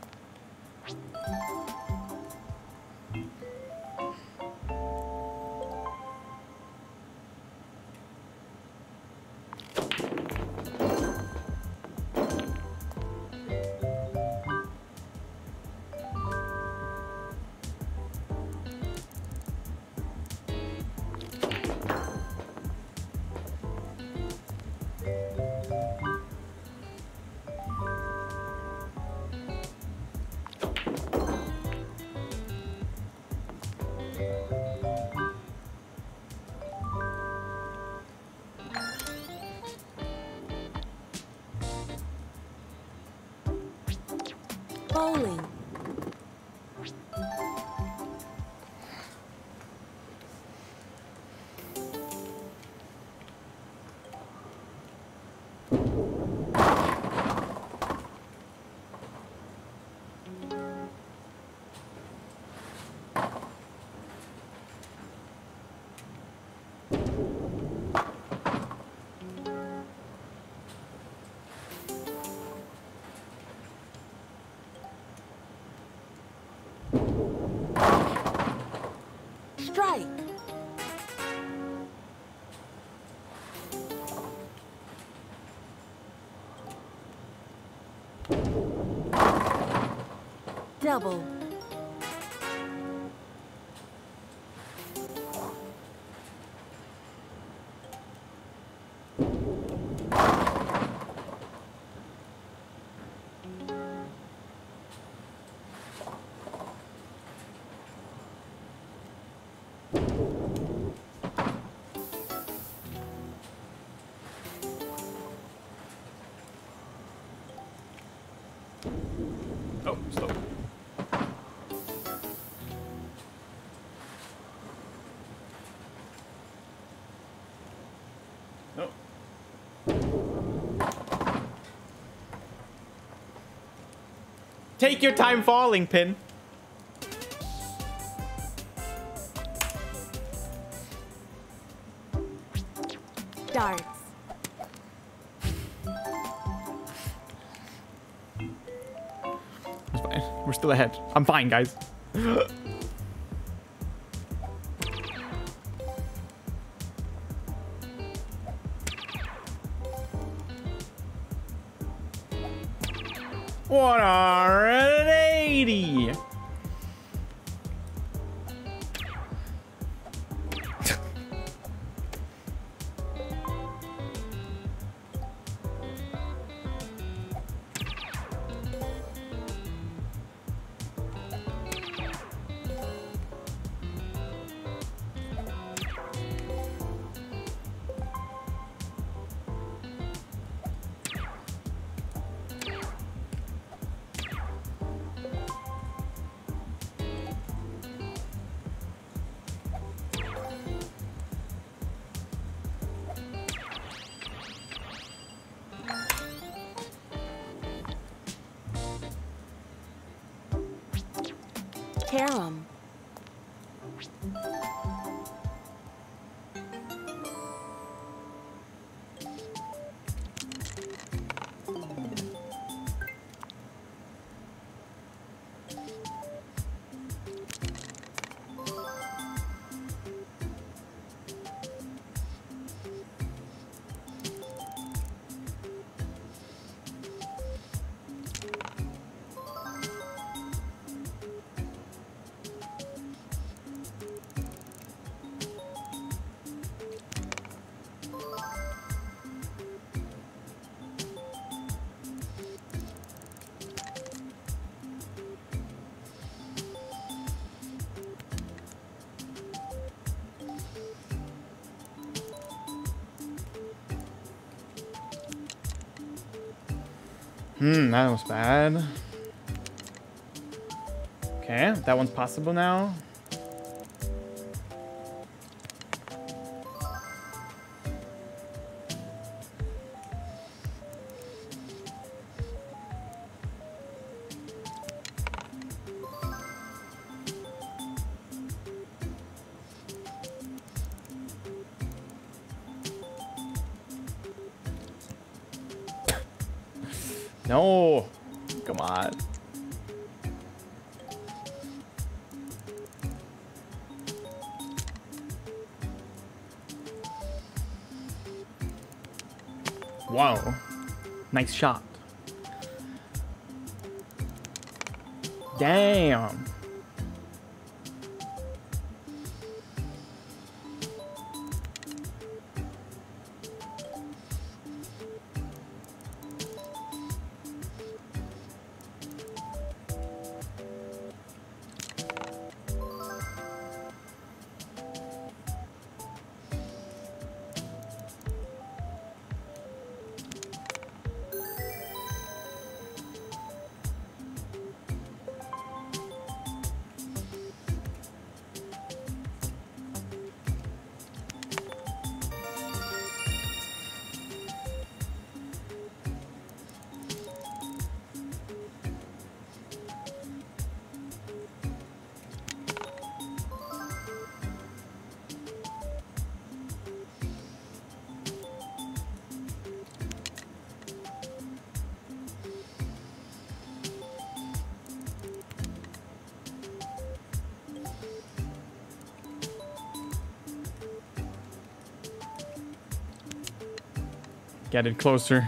Bowling. Strike. Double. Oh, slow. No. Take your time falling, Pin. Darts. It's fine. We're still ahead. I'm fine, guys. one hundred eighty. Carom. Hmm, that was bad. Okay, that one's possible now. No, come on. Wow, nice shot. Damn. Get it closer.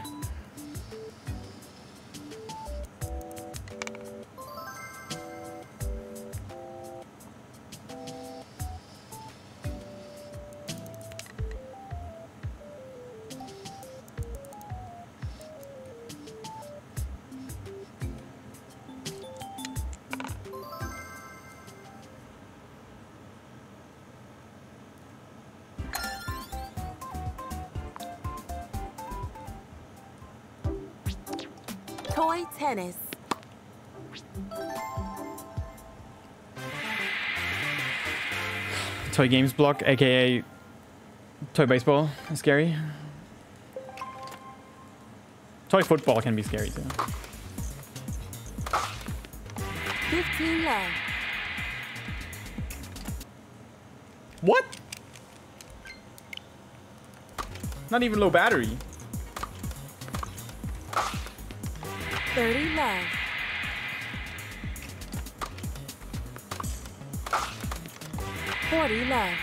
Toy tennis. Toy games block, aka toy baseball, is scary. Toy football can be scary too. fifteen left. What? Not even low battery. thirty left. forty left.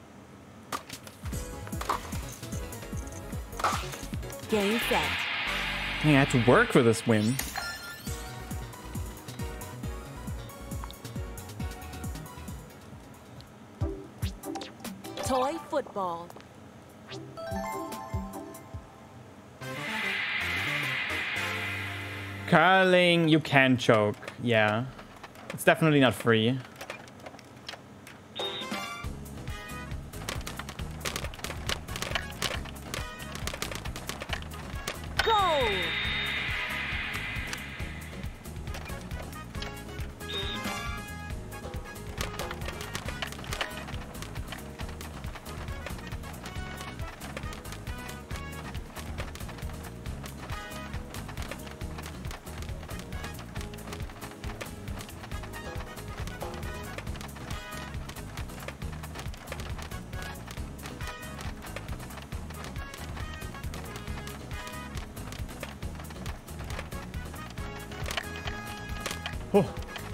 Game set. I had to work for this win. Toy football. Curling, you can choke. Yeah. It's definitely not free. Goal! Oh.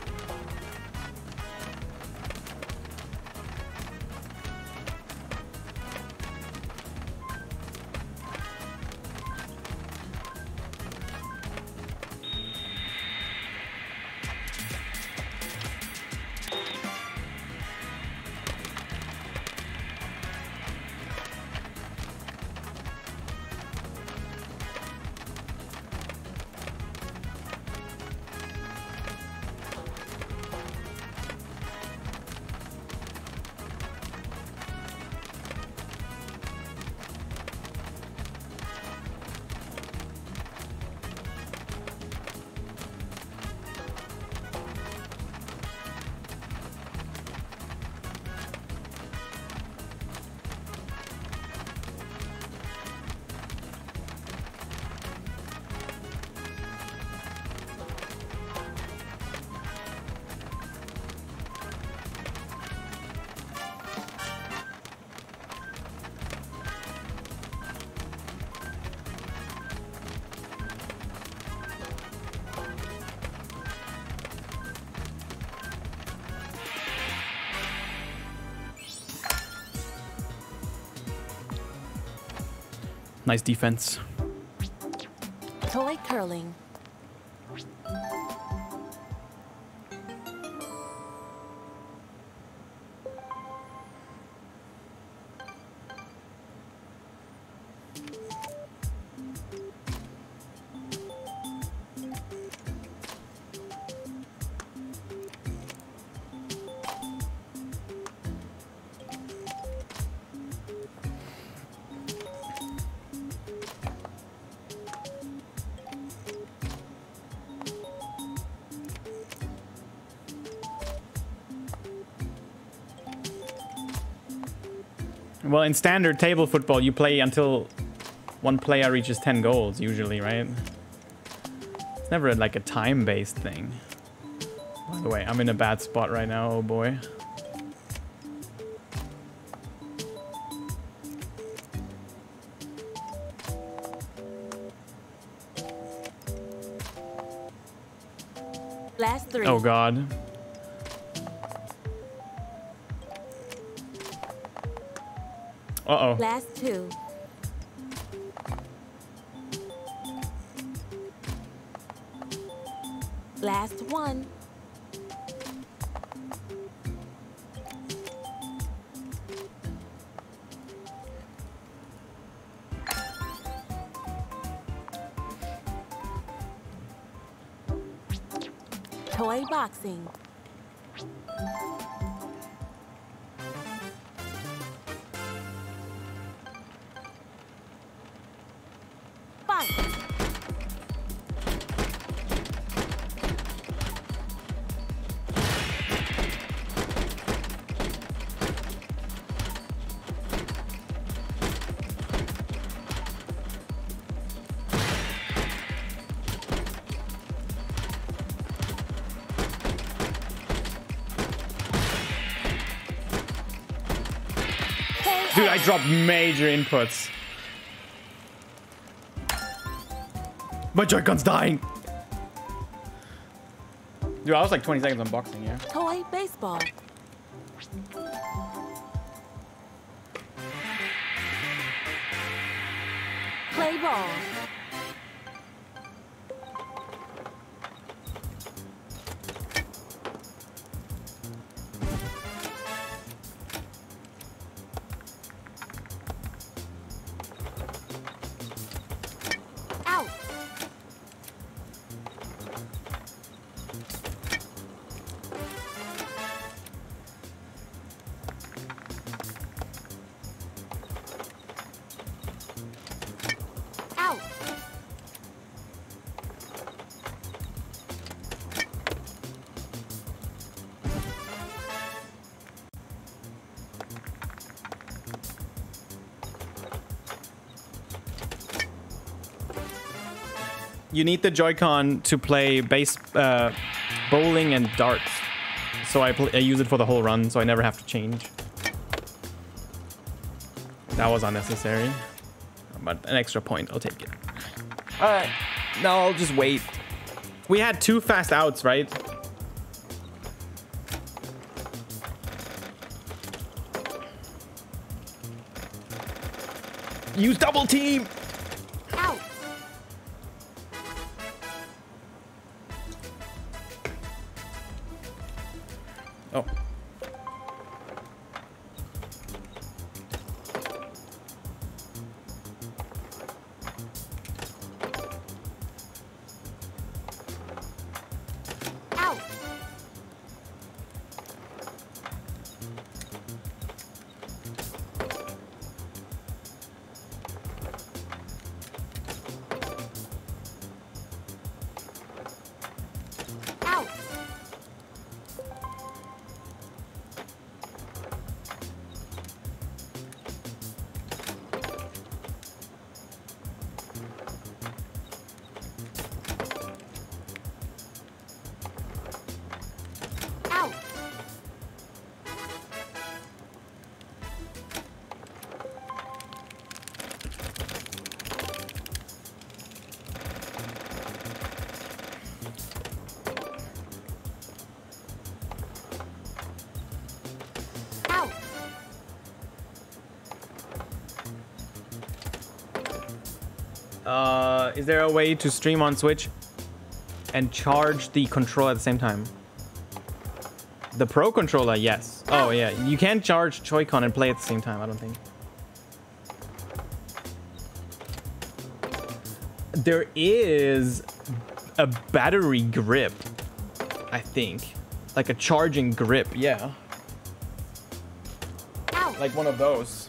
Nice defense. Toy curling. Well, in standard table football, you play until one player reaches ten goals, usually, right? It's never like a time-based thing. By the way, I'm in a bad spot right now, oh boy. Last three. Oh god. Uh-oh. Last two. Last one. Toy boxing. Dude, I dropped major inputs. My Joy-Con's dying. Dude, I was like twenty seconds on boxing, yeah. Toy baseball. Play ball. Out. You need the Joy-Con to play base, uh, bowling and darts. So I, I use it for the whole run, so I never have to change. That was unnecessary. But an extra point, I'll take it. Alright, now I'll just wait. We had two fast outs, right? Use double team! Out. Oh. Out. Out. Out. Out. Uh, is there a way to stream on Switch and charge the controller at the same time? The Pro controller, yes. Oh yeah, you can't charge Joy-Con and play at the same time, I don't think. There is a battery grip, I think. Like a charging grip, yeah. Out. Like one of those.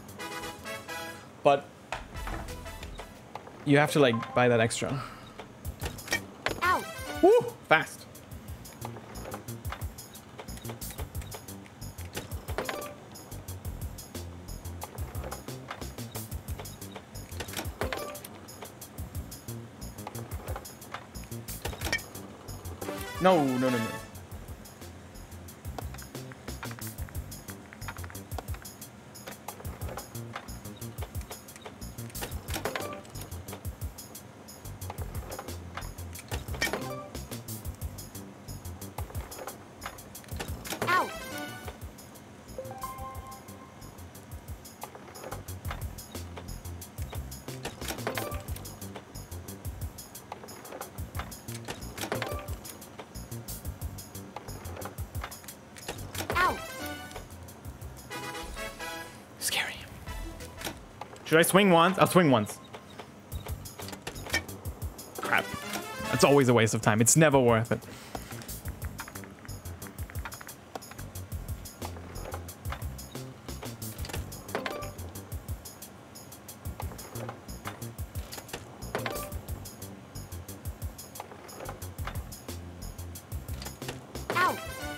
But you have to like buy that extra. Out. Woo! Fast. No, no, no, no. Out. Out. Scary. Should I swing once? I'll swing once. Crap. That's always a waste of time. It's never worth it. Out.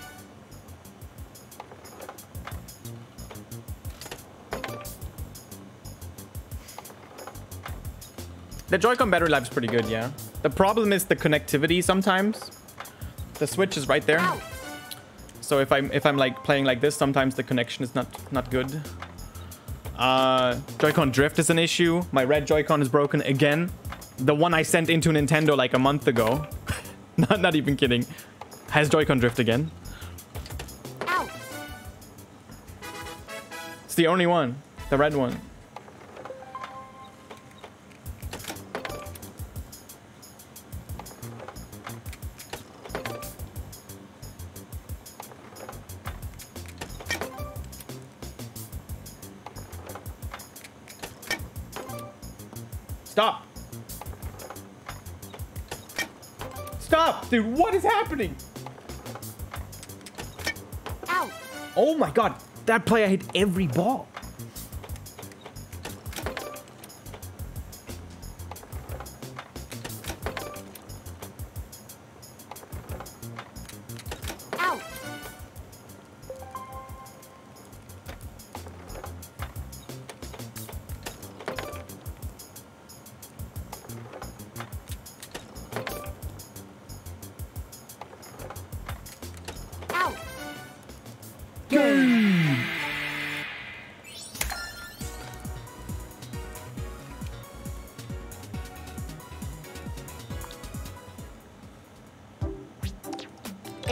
The Joy-Con battery life is pretty good, yeah. The problem is the connectivity sometimes. The Switch is right there. Out. So if I'm if I'm like playing like this, sometimes the connection is not not good. Uh, Joy-Con drift is an issue. My red Joy-Con is broken again. The one I sent into Nintendo like a month ago. not not even kidding. Has Joy-Con drift again. Out. It's the only one. The red one. Stop. Stop, dude. What is happening? Out. Oh my god. That player hit every ball.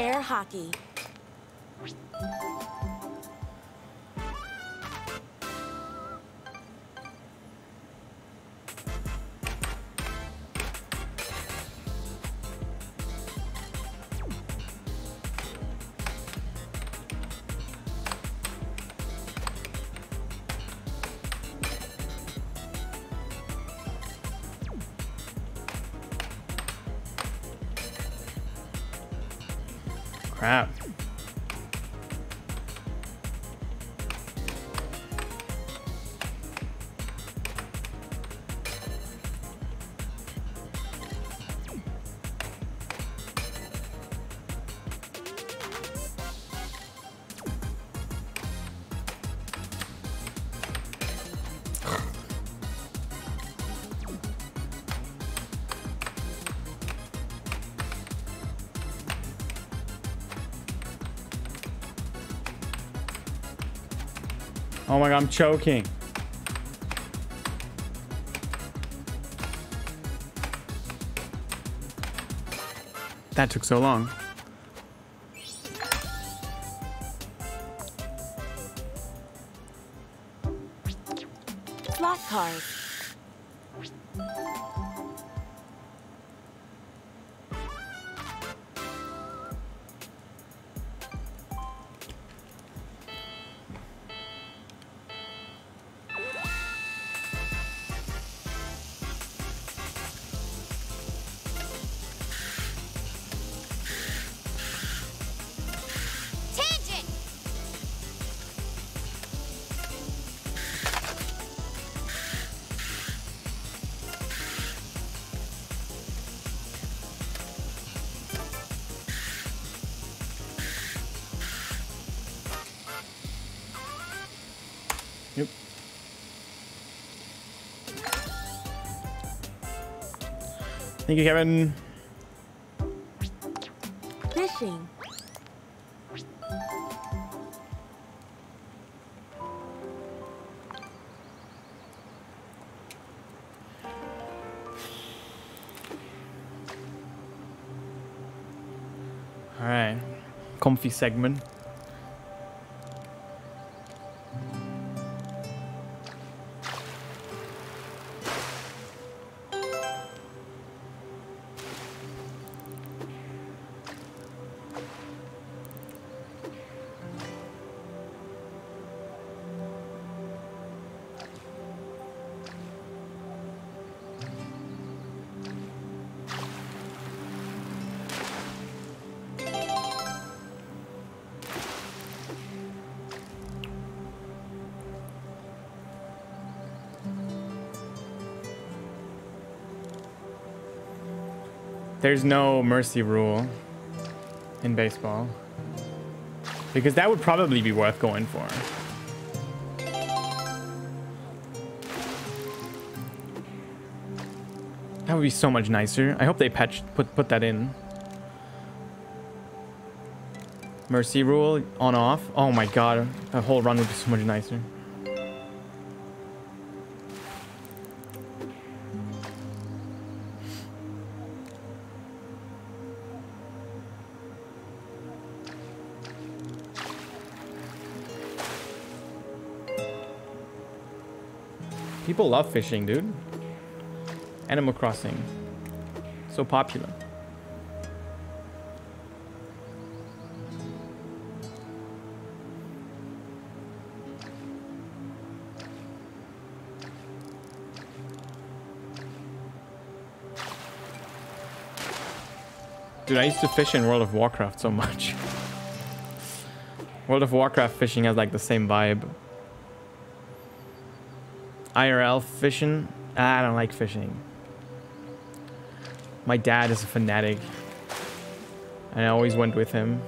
Air hockey. Crap. Oh my god, I'm choking. That took so long. Slot cars. Tangent! Yep. Thank you, Kevin. Fishing. All right. Comfy segment. There's no mercy rule in baseball, because that would probably be worth going for. That would be so much nicer. I hope they patch put put that in. Mercy rule on off. Oh my god, that whole run would be so much nicer. People love fishing, dude. Animal Crossing. So popular. Dude, I used to fish in World of Warcraft so much. World of Warcraft fishing has like the same vibe. I R L fishing? I don't like fishing. My dad is a fanatic, and I always went with him.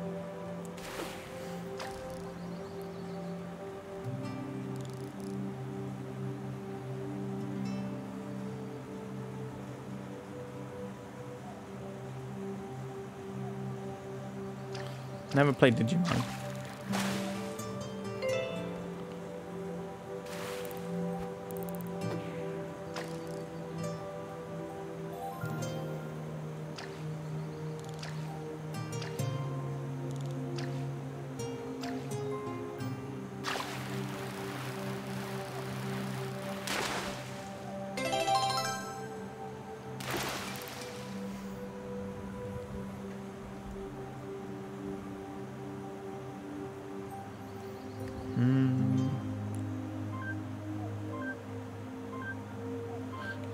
Never played Digimon.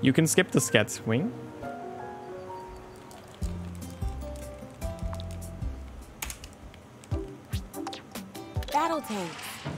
You can skip the scat swing. Battle tanks.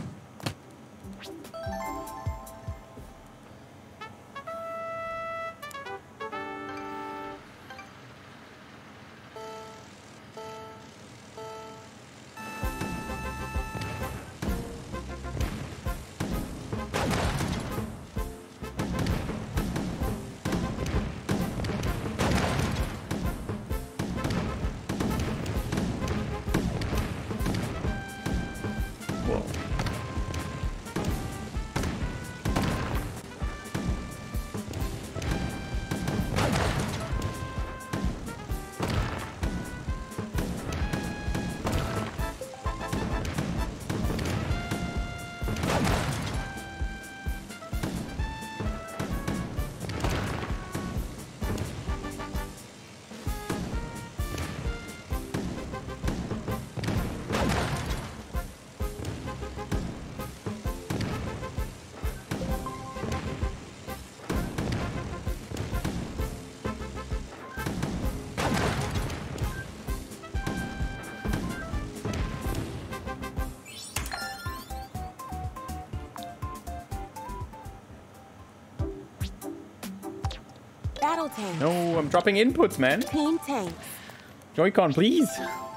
Battle tanks. No, I'm dropping inputs, man. Team tanks. Joy-Con, please.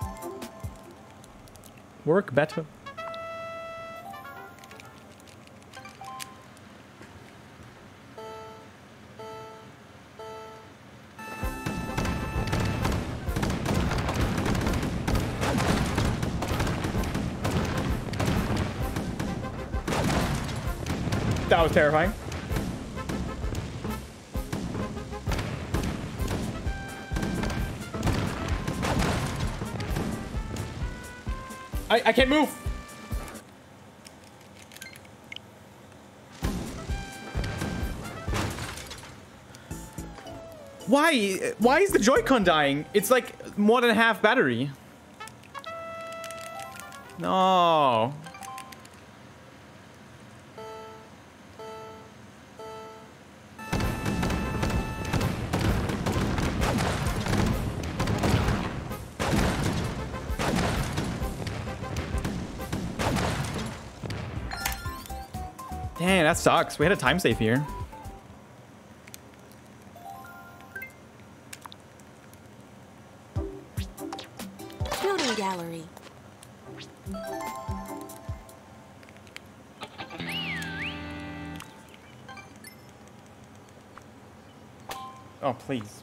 Work better. That was terrifying. I, I can't move. Why? Why is the Joy-Con dying? It's like more than half battery. No. Dang, that sucks. We had a time save here. Shooting gallery. Oh, please.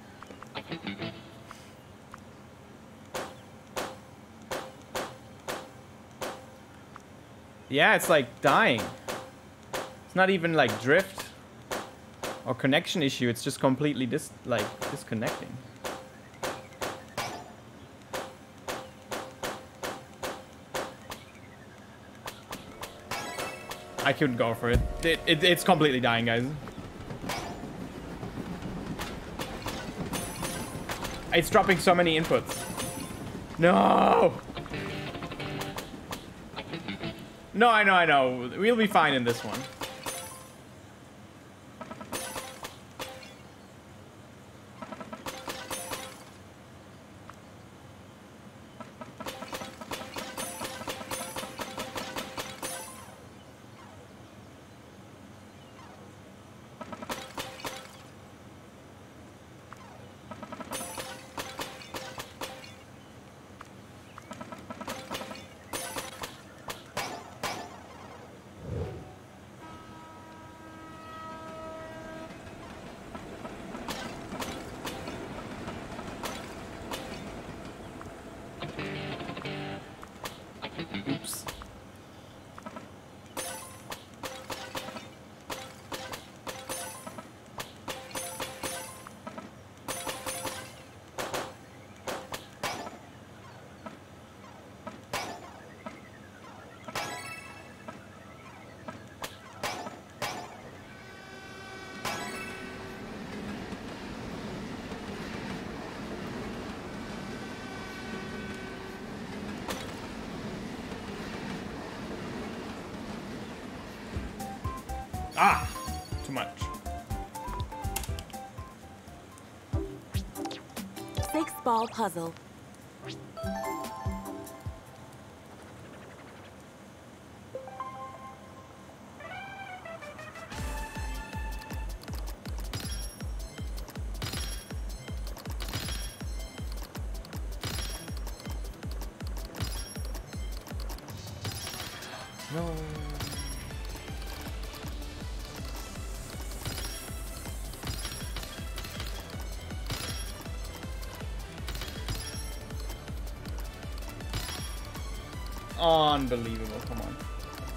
Yeah, it's like dying. It's not even like drift or connection issue. It's just completely dis like disconnecting. I couldn't go for it. It, it. It's completely dying, guys. It's dropping so many inputs. No! No, I know, I know. We'll be fine in this one. Oops. Ah, too much. Six-ball puzzle. No. Unbelievable, come on.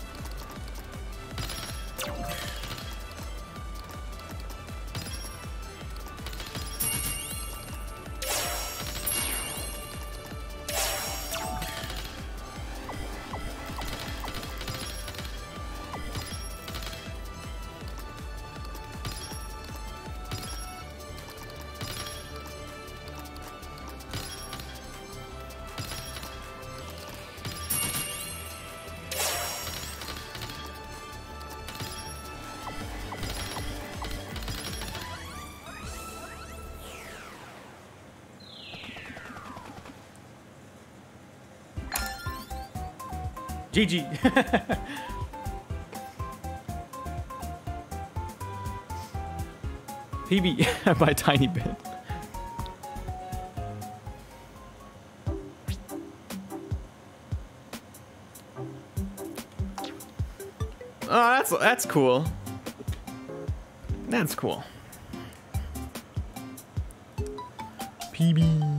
G G. P B by a tiny bit. Oh, that's that's cool. That's cool. P B.